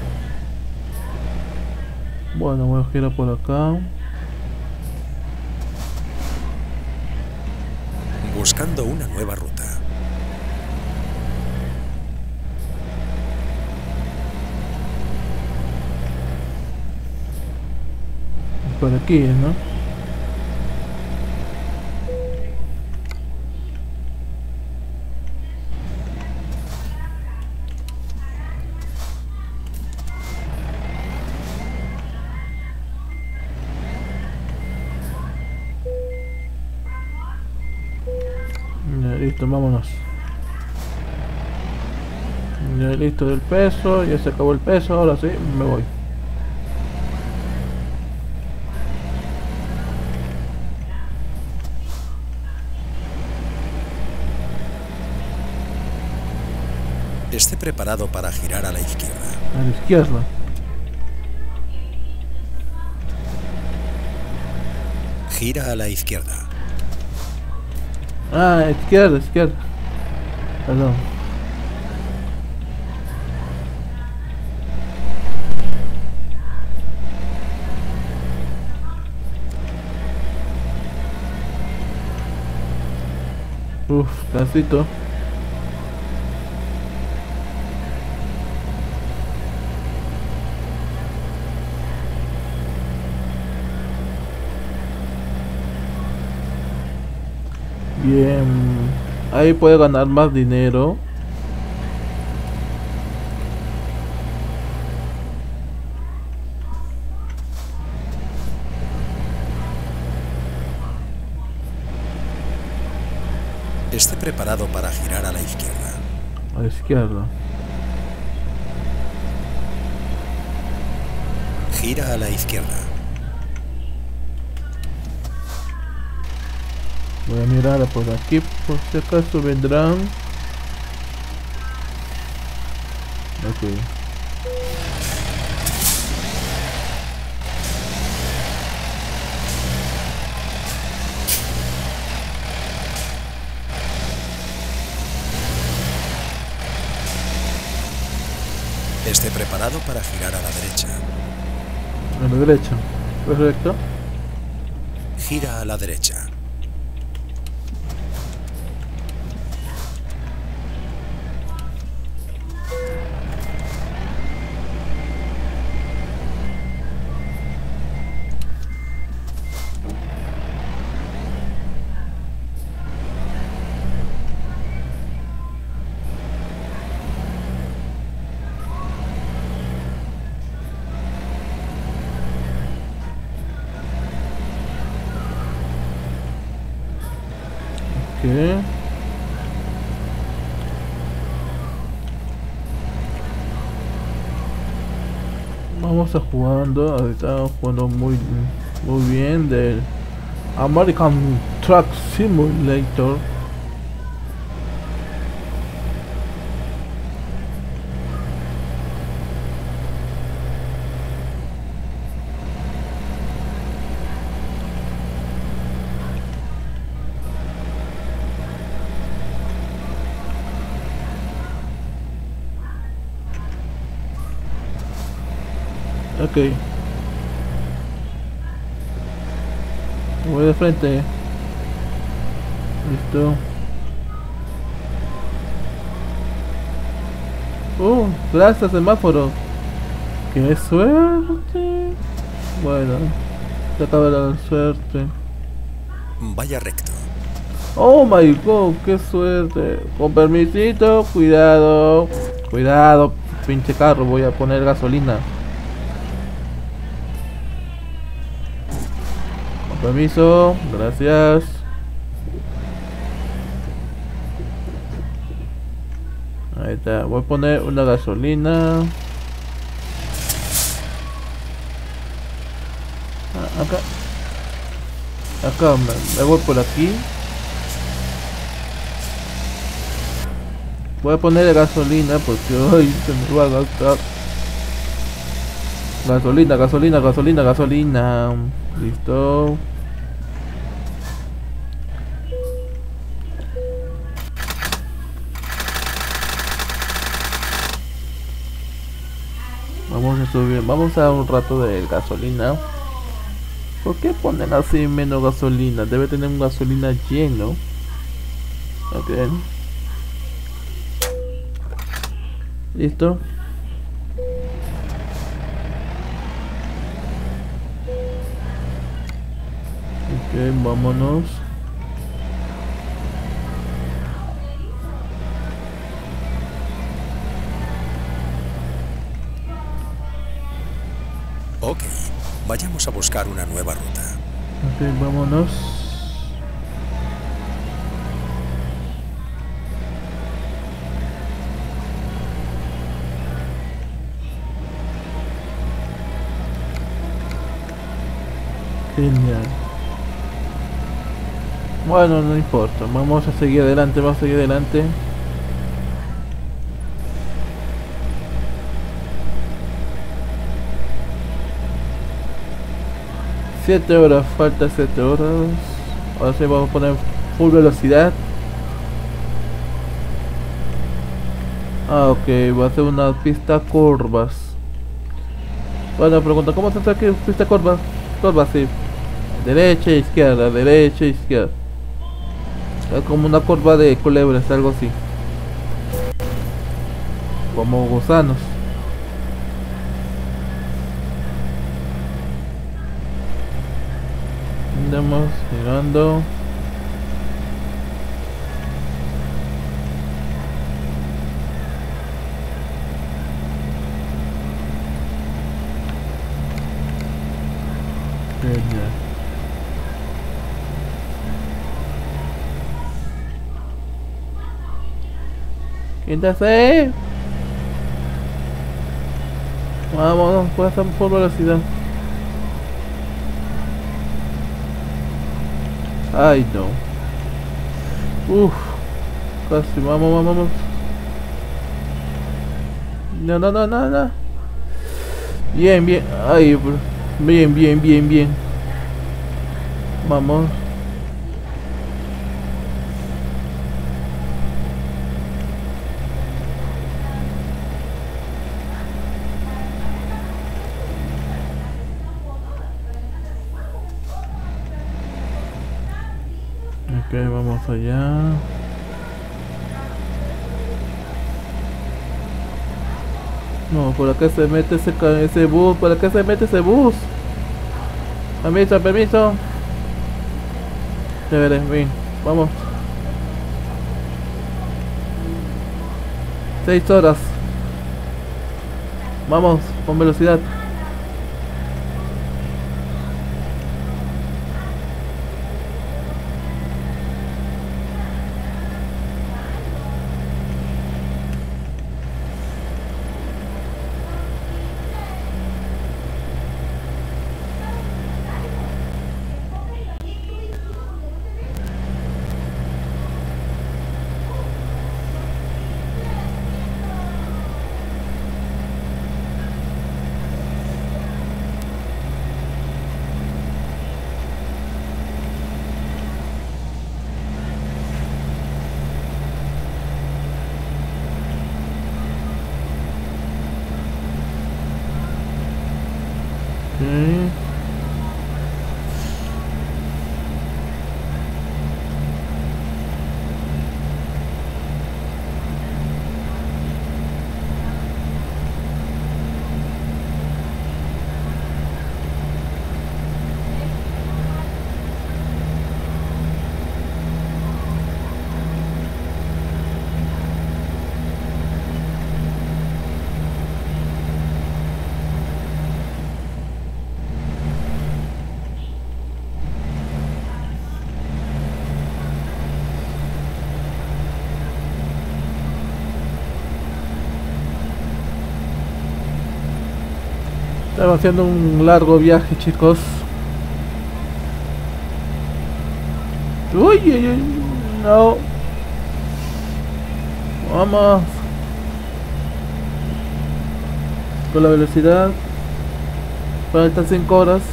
Bueno, voy a girar por acá.
Buscando una nueva ruta.
Por aquí, ¿no? Ya, listo, vámonos. Ya listo del peso, ya se acabó el peso, ahora sí, me voy.
Esté preparado para girar a la izquierda.
A la izquierda.
Gira a la izquierda.
Ah, izquierda. Perdón. Uf, casito. Bien, ahí puede ganar más dinero.
Esté preparado para girar a la izquierda.
A la izquierda.
Gira a la izquierda.
Voy a mirar por aquí por si acaso vendrán. Ok.
Esté preparado para girar a la derecha.
A la derecha. Perfecto.
Gira a la derecha.
¿Qué? Vamos a jugando, ahorita jugando muy bien del American Truck Simulator. Ok. Voy de frente. Listo. Gracias semáforo. ¡Qué suerte! Bueno, se acaba la suerte.
Vaya recto.
Oh my god, qué suerte. Con permisito, cuidado. Cuidado, pinche carro, voy a poner gasolina. Con permiso, gracias. Ahí está, voy a poner una gasolina. Acá. Acá me voy por aquí. Voy a poner gasolina porque hoy se me va a gastar. Gasolina, gasolina, gasolina, gasolina. Listo. Vamos a subir, vamos a dar un rato de gasolina. ¿Por qué ponen así menos gasolina? Debe tener un gasolina lleno. Ok. Listo. Ok, vámonos.
Ok, vayamos a buscar una nueva ruta.
Ok, vámonos. Genial. Bueno, no importa. Vamos a seguir adelante, vamos a seguir adelante. Siete horas, falta 7 horas. Ahora sí vamos a poner full velocidad. Ah, ok, va a ser una pista curvas. Bueno, pregunta, ¿cómo se hace aquí pista curvas? Curvas, sí. Derecha, izquierda, derecha, izquierda. Es como una curva de culebras, algo así. Como gusanos. Andamos mirando. Genial. Quíntase. Vamos, pues a por velocidad. Ay, no. Uff. Casi, vamos. No. Bien. Ay, bien. Vamos. Ok, vamos allá. No, por acá se mete ese bus. ¿Por acá se mete ese bus? Permiso. Chévere, bien, vamos. 6 horas. Vamos, con velocidad. Okay. Estamos haciendo un largo viaje, chicos. Uy, no. Vamos. Con la velocidad. Faltan 5 horas.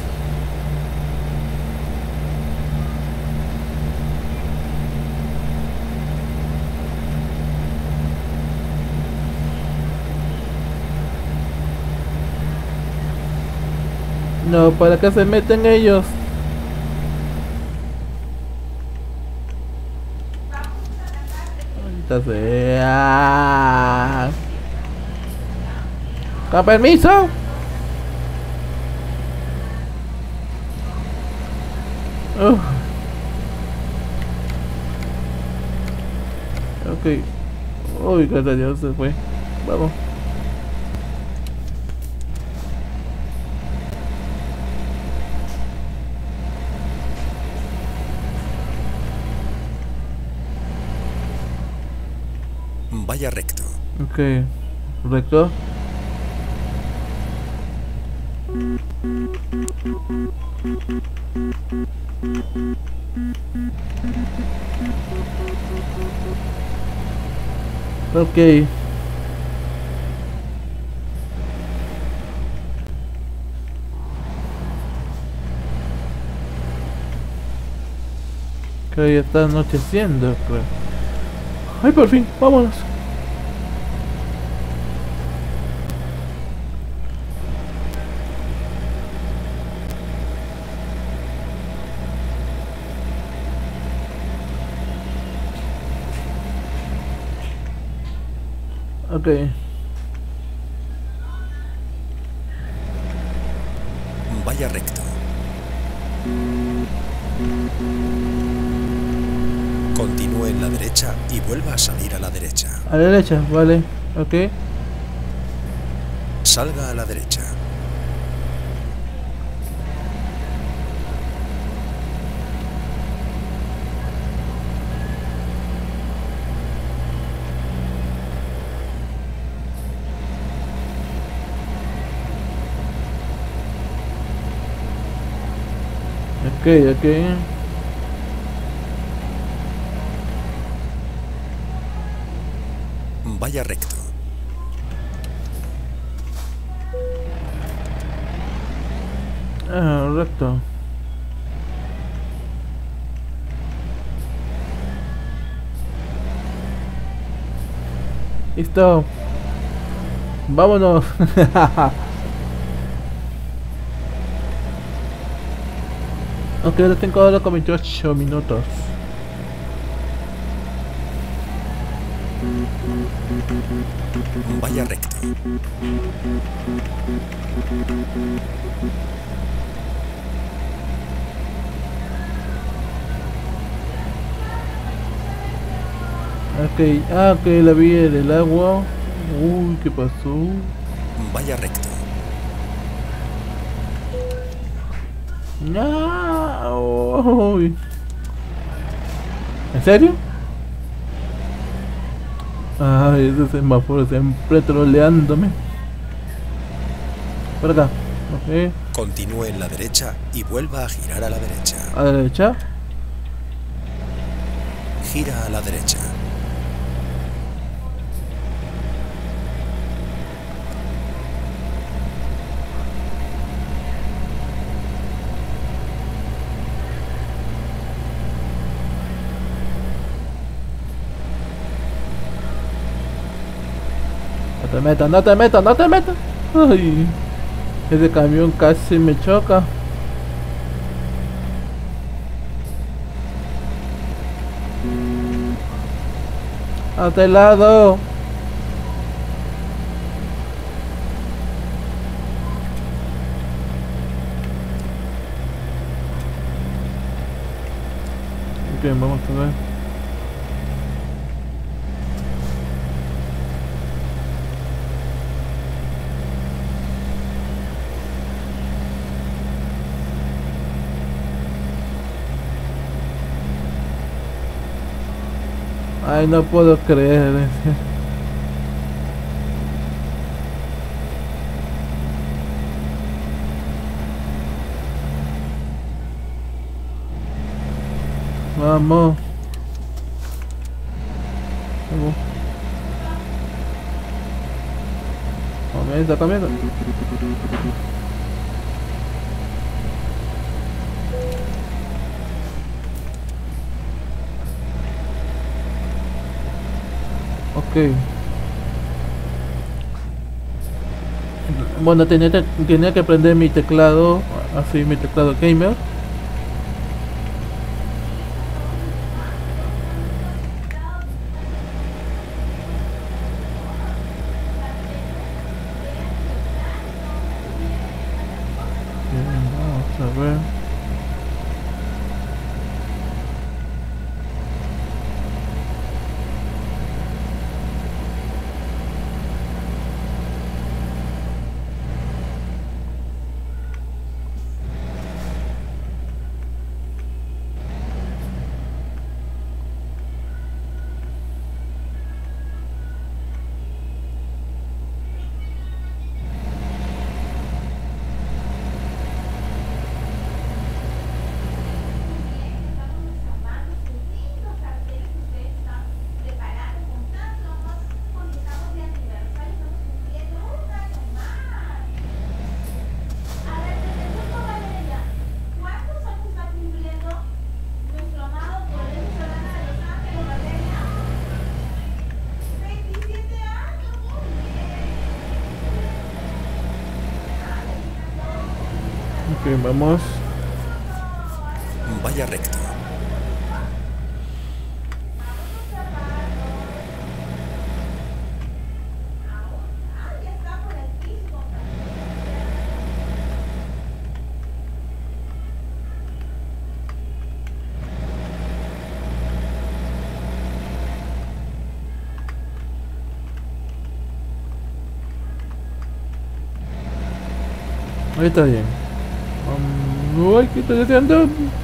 No, ¿para qué se meten ellos? Maldita sea. Con permiso. Ok. Uy, gracias a Dios se fue. Vamos.
Vaya recto.
Ok. Recto. Ok. Que ya está anocheciendo, creo. Ay, por fin, vámonos. Ok.
Vaya recto. Continúe en la derecha y vuelva a salir a la derecha.
A la derecha, vale. Ok.
Salga a la derecha.
Ok, ok.
Vaya recto.
Ah, recto. Listo. Vámonos. Ok, ahora tengo ahora con 28 minutos.
Vaya recto.
Ok, ah, ok, la vía del agua. Uy, ¿qué pasó?
Vaya recto.
No. Uy. ¿En serio? Ay, ese semáforo siempre troleándome. Por acá. Ok.
Continúe en la derecha y vuelva a girar a la derecha.
A la derecha.
Gira a la derecha.
No te metas, no te metas, no te metas. Ay, ese camión casi me choca. A este lado. Ok, vamos a ver. Ay, no puedo creer. Vamos. Vamos. Comienza, comienza. Ok. Bueno, tenía que prender mi teclado, así mi teclado gamer. Bien, vamos a ver. Ok, vamos.
Vaya recto.
Ahí está bien. Uy, ¿qué estoy haciendo?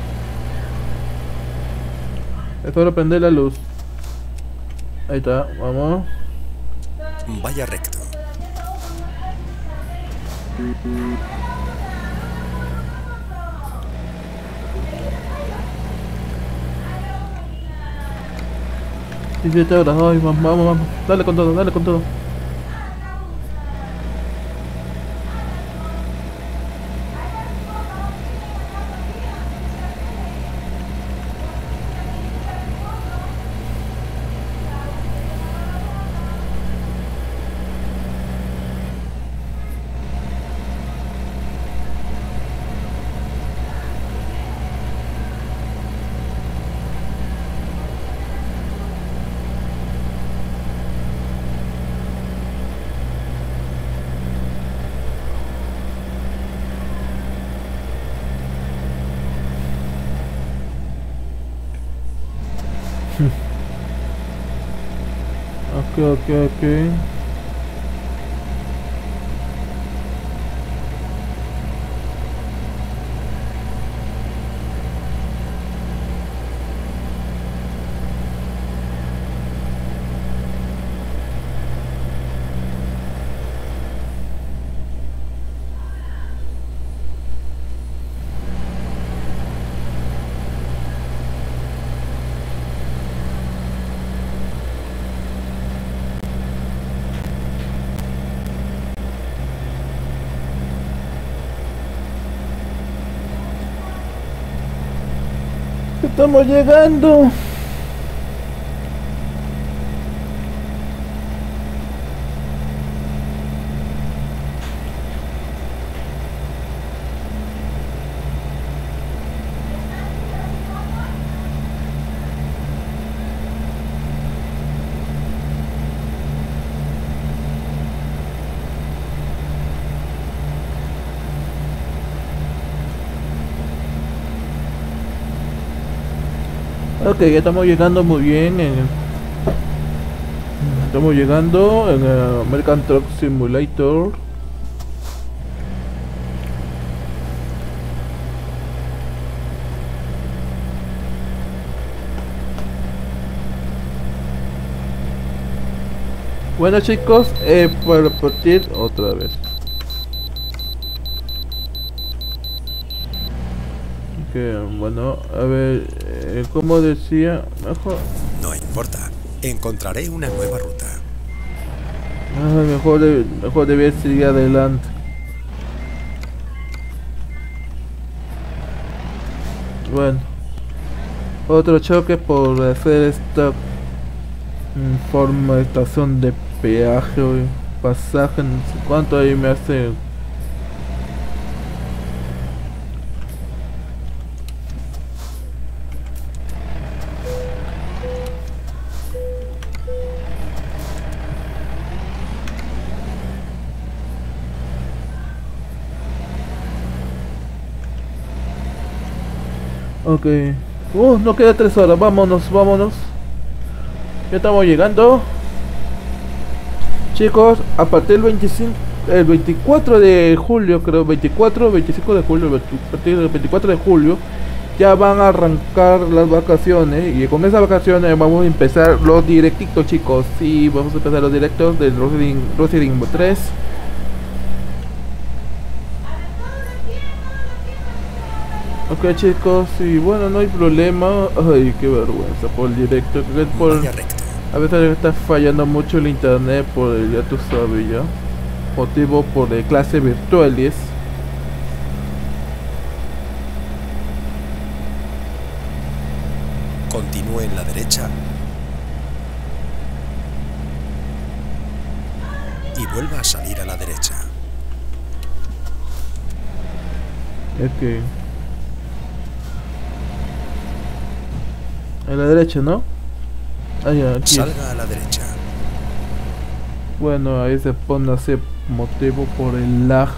Es solo prender la luz. Ahí está, vamos.
Vaya recto.
Sí, 7 horas, ay, vamos, vamos, vamos. Dale con todo, dale con todo. Ok, ok, ok. Estamos llegando. Ok, ya estamos llegando muy bien. Estamos llegando en American Truck Simulator. Bueno chicos, para repetir otra vez. Que bueno, a ver, como decía, mejor.
No importa. Encontraré una nueva ruta.
Mejor debía seguir adelante. Bueno, otro choque por hacer esta forma de estación de peaje o pasaje, no sé cuánto ahí me hace. Ok. Nos queda 3 horas. Vámonos, vámonos. Ya estamos llegando. Chicos, a partir del 25, el 24 de julio, creo, 24, 25 de julio, a partir del 24 de julio, ya van a arrancar las vacaciones. Y con esas vacaciones vamos a empezar los directitos, chicos. Sí, vamos a empezar los directos del Resident 3. Ok chicos, y bueno, no hay problema. Ay, qué vergüenza por el directo.
Vaya recto.
A veces está fallando mucho el internet por el, ya tú sabes ya. Motivo por clases virtuales.
Continúe en la derecha. Y vuelva a salir a la derecha.
Ok. A la derecha, ¿no? Ah, ya, aquí.
Salga a la derecha.
Bueno, ahí se pone así motivo por el lag.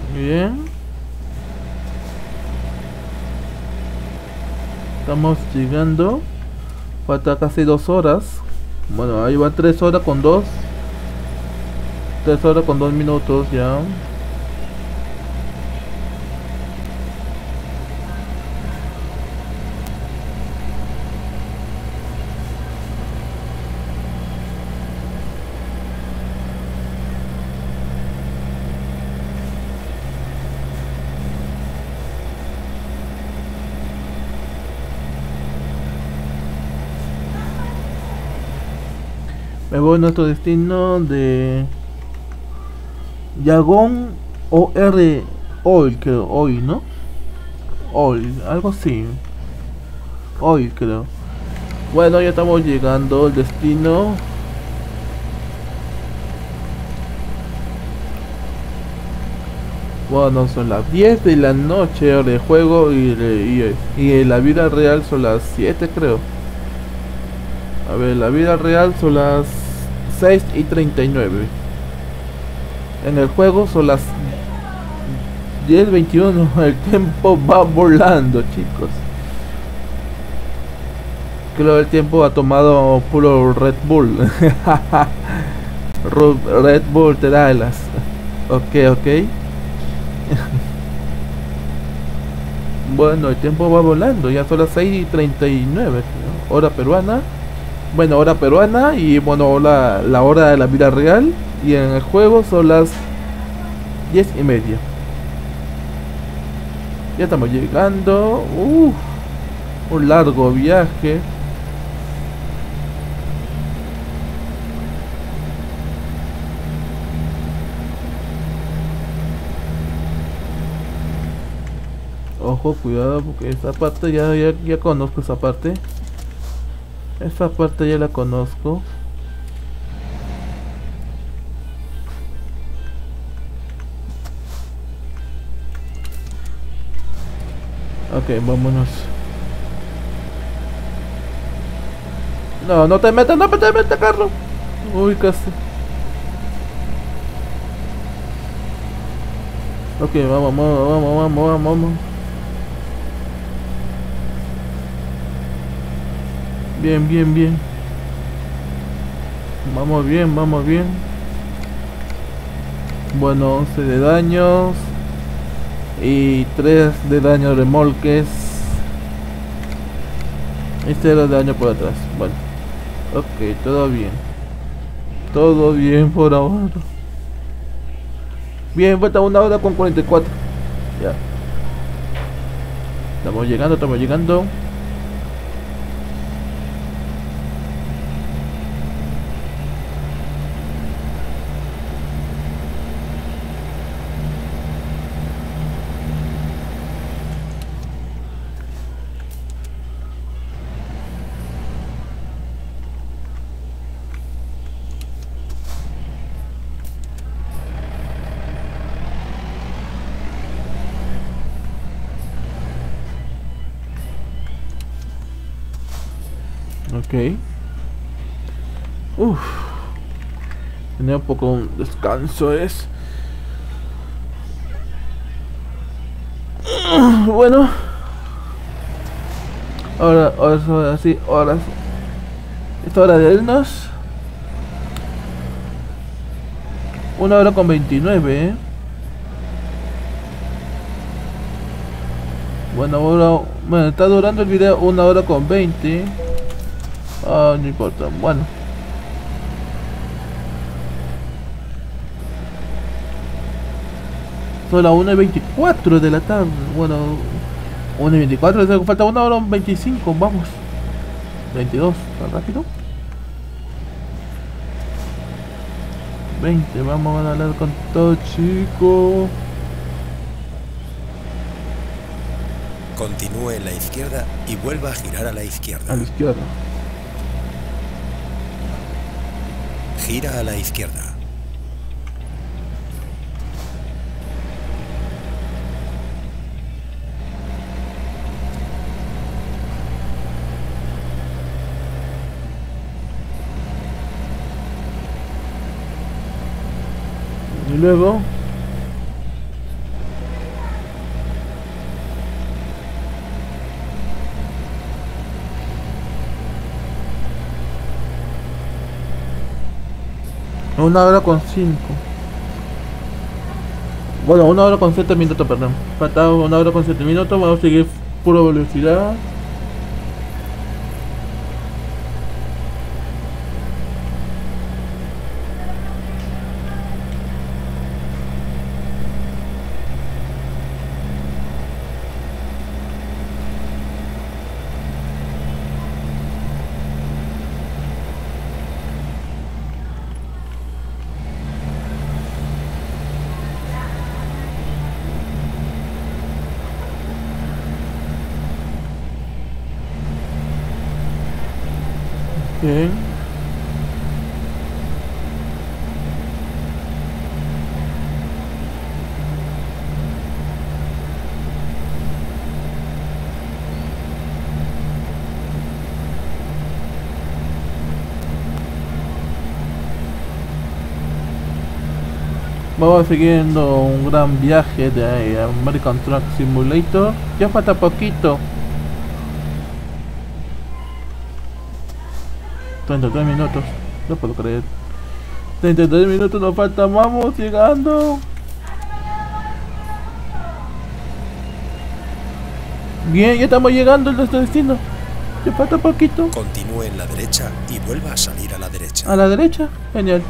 Bien. Estamos llegando. Falta casi 2 horas. Bueno, ahí va 3 horas con 2. 3 horas con 2 minutos ya. Me voy a nuestro destino de Yagon OR hoy, creo, hoy, ¿no? Hoy, algo así. Hoy, creo. Bueno, ya estamos llegando al destino. Bueno, son las 10 de la noche hora de juego y en la vida real son las 7, creo. A ver, la vida real son las 6:39. En el juego son las 10:21. El tiempo va volando, chicos. Creo que el tiempo ha tomado puro Red Bull. Red Bull te da alas. Ok. Bueno, el tiempo va volando. Ya son las 6:39, hora peruana. Bueno, hora peruana y bueno, la hora de la vida real. Y en el juego son las 10:30. Ya estamos llegando. Un largo viaje. Ojo, cuidado porque esta parte ya conozco esa parte. Esta parte ya la conozco. Ok, vámonos. No te metas, Carlos. Uy, casi. Ok, vamos. Bien. Vamos bien. Bueno, 11 de daños. Y 3 de daño remolques. Y 0 de daño por atrás. Bueno. Ok, todo bien. Todo bien por ahora. Bien, falta 1 hora con 44. Ya. Estamos llegando. Ok. Tenía un poco un descanso Bueno. Ahora sí, es hora de irnos. 1 hora con 29, Bueno, está durando el video 1 hora con 20. No importa, bueno. Son las 1:24 de la tarde. Bueno, 1:24, falta 1 hora 25, vamos. 22, tan rápido. 20, vamos a hablar con todo, chico.
Continúe en la izquierda y vuelva a girar a la izquierda.
A la izquierda.
Gira a la izquierda.
Y luego Una hora con 5. Bueno, una hora con 7 minutos, perdón. Falta una hora con 7 minutos. Vamos a seguir pura velocidad. Bien. Vamos siguiendo un gran viaje de American Truck Simulator. Ya falta poquito. 33 minutos. No puedo creer. 33 minutos nos faltan. Vamos llegando. Bien, ya estamos llegando a nuestro destino. Ya falta poquito.
Continúe en la derecha y vuelva a salir a la derecha.
A la derecha. Genial.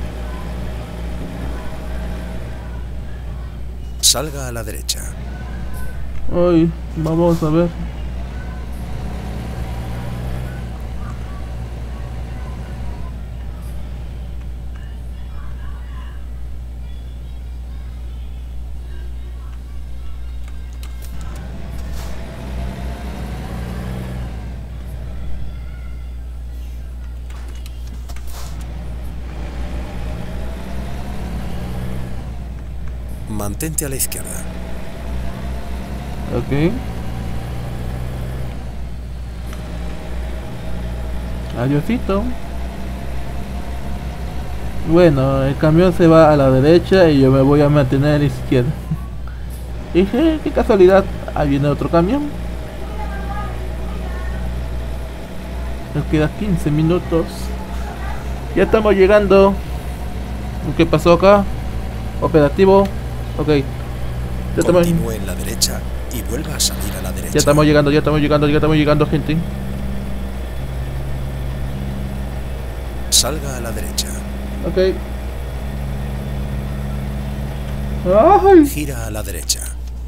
Salga a la derecha.
Ay, vamos a ver.
Mantente a la izquierda.
Ok. Adiosito. Bueno, el camión se va a la derecha y yo me voy a mantener a la izquierda. Dije, qué casualidad, ahí viene otro camión. Nos queda 15 minutos. Ya estamos llegando. ¿Qué pasó acá? Operativo. Ok. Ya estamos...
Continúe en la derecha y vuelva a salir a la derecha.
Ya estamos llegando, gente.
Salga a la derecha.
Ok. ¡Ay!
Gira a la derecha.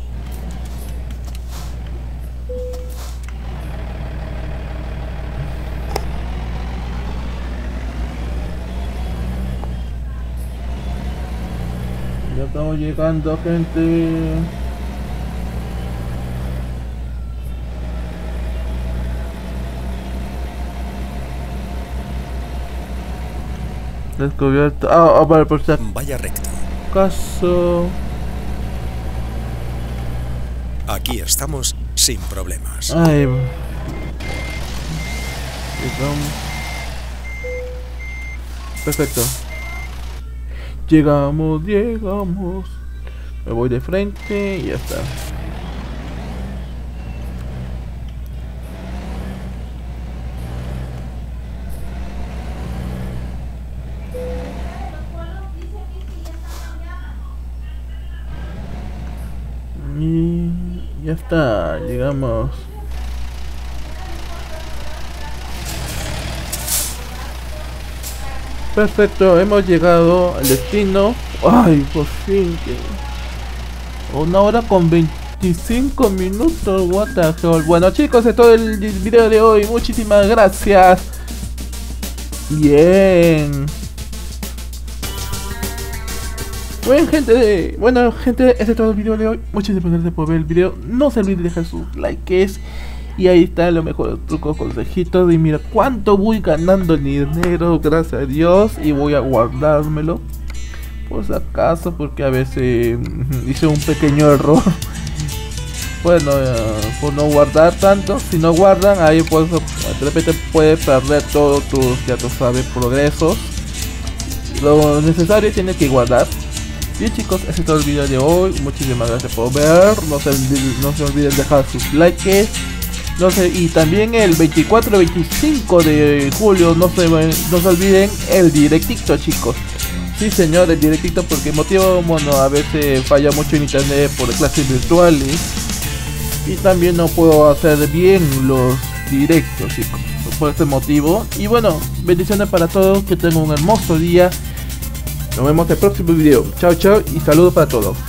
Ya estamos llegando, gente. Descubierto. Ah, vale, por si
Vaya recto.
acaso.
Aquí estamos sin problemas.
Ay. Perfecto. Llegamos. Me voy de frente y ya está. Y ya está, llegamos. Perfecto, hemos llegado al destino. Ay, por fin. Una hora con 25 minutos. What the hell. Bueno, chicos, es todo el video de hoy. Muchísimas gracias. Bien. Bueno gente, este es todo el video de hoy. Muchísimas gracias por ver el video. No se olviden de dejar sus likes. Y ahí está lo mejor, trucos, consejitos. Y mira cuánto voy ganando en dinero, gracias a Dios. Y voy a guardármelo por si acaso, porque a veces hice un pequeño error. Bueno, por no guardar tanto. Si no guardan, ahí pues de repente puedes perder todos tus, ya tú sabes, progresos. Lo necesario tiene que guardar. Bien chicos, ese es todo el video de hoy. Muchísimas gracias por ver. No se olviden dejar sus likes. No sé, y también el 24 y 25 de julio no se olviden el directito, chicos. Sí señor, el directito, porque motivo, bueno, a veces falla mucho en internet por clases virtuales y también no puedo hacer bien los directos, chicos, por este motivo. Y bueno, bendiciones para todos, que tengan un hermoso día. Nos vemos en el próximo video. Chao, chao y saludos para todos.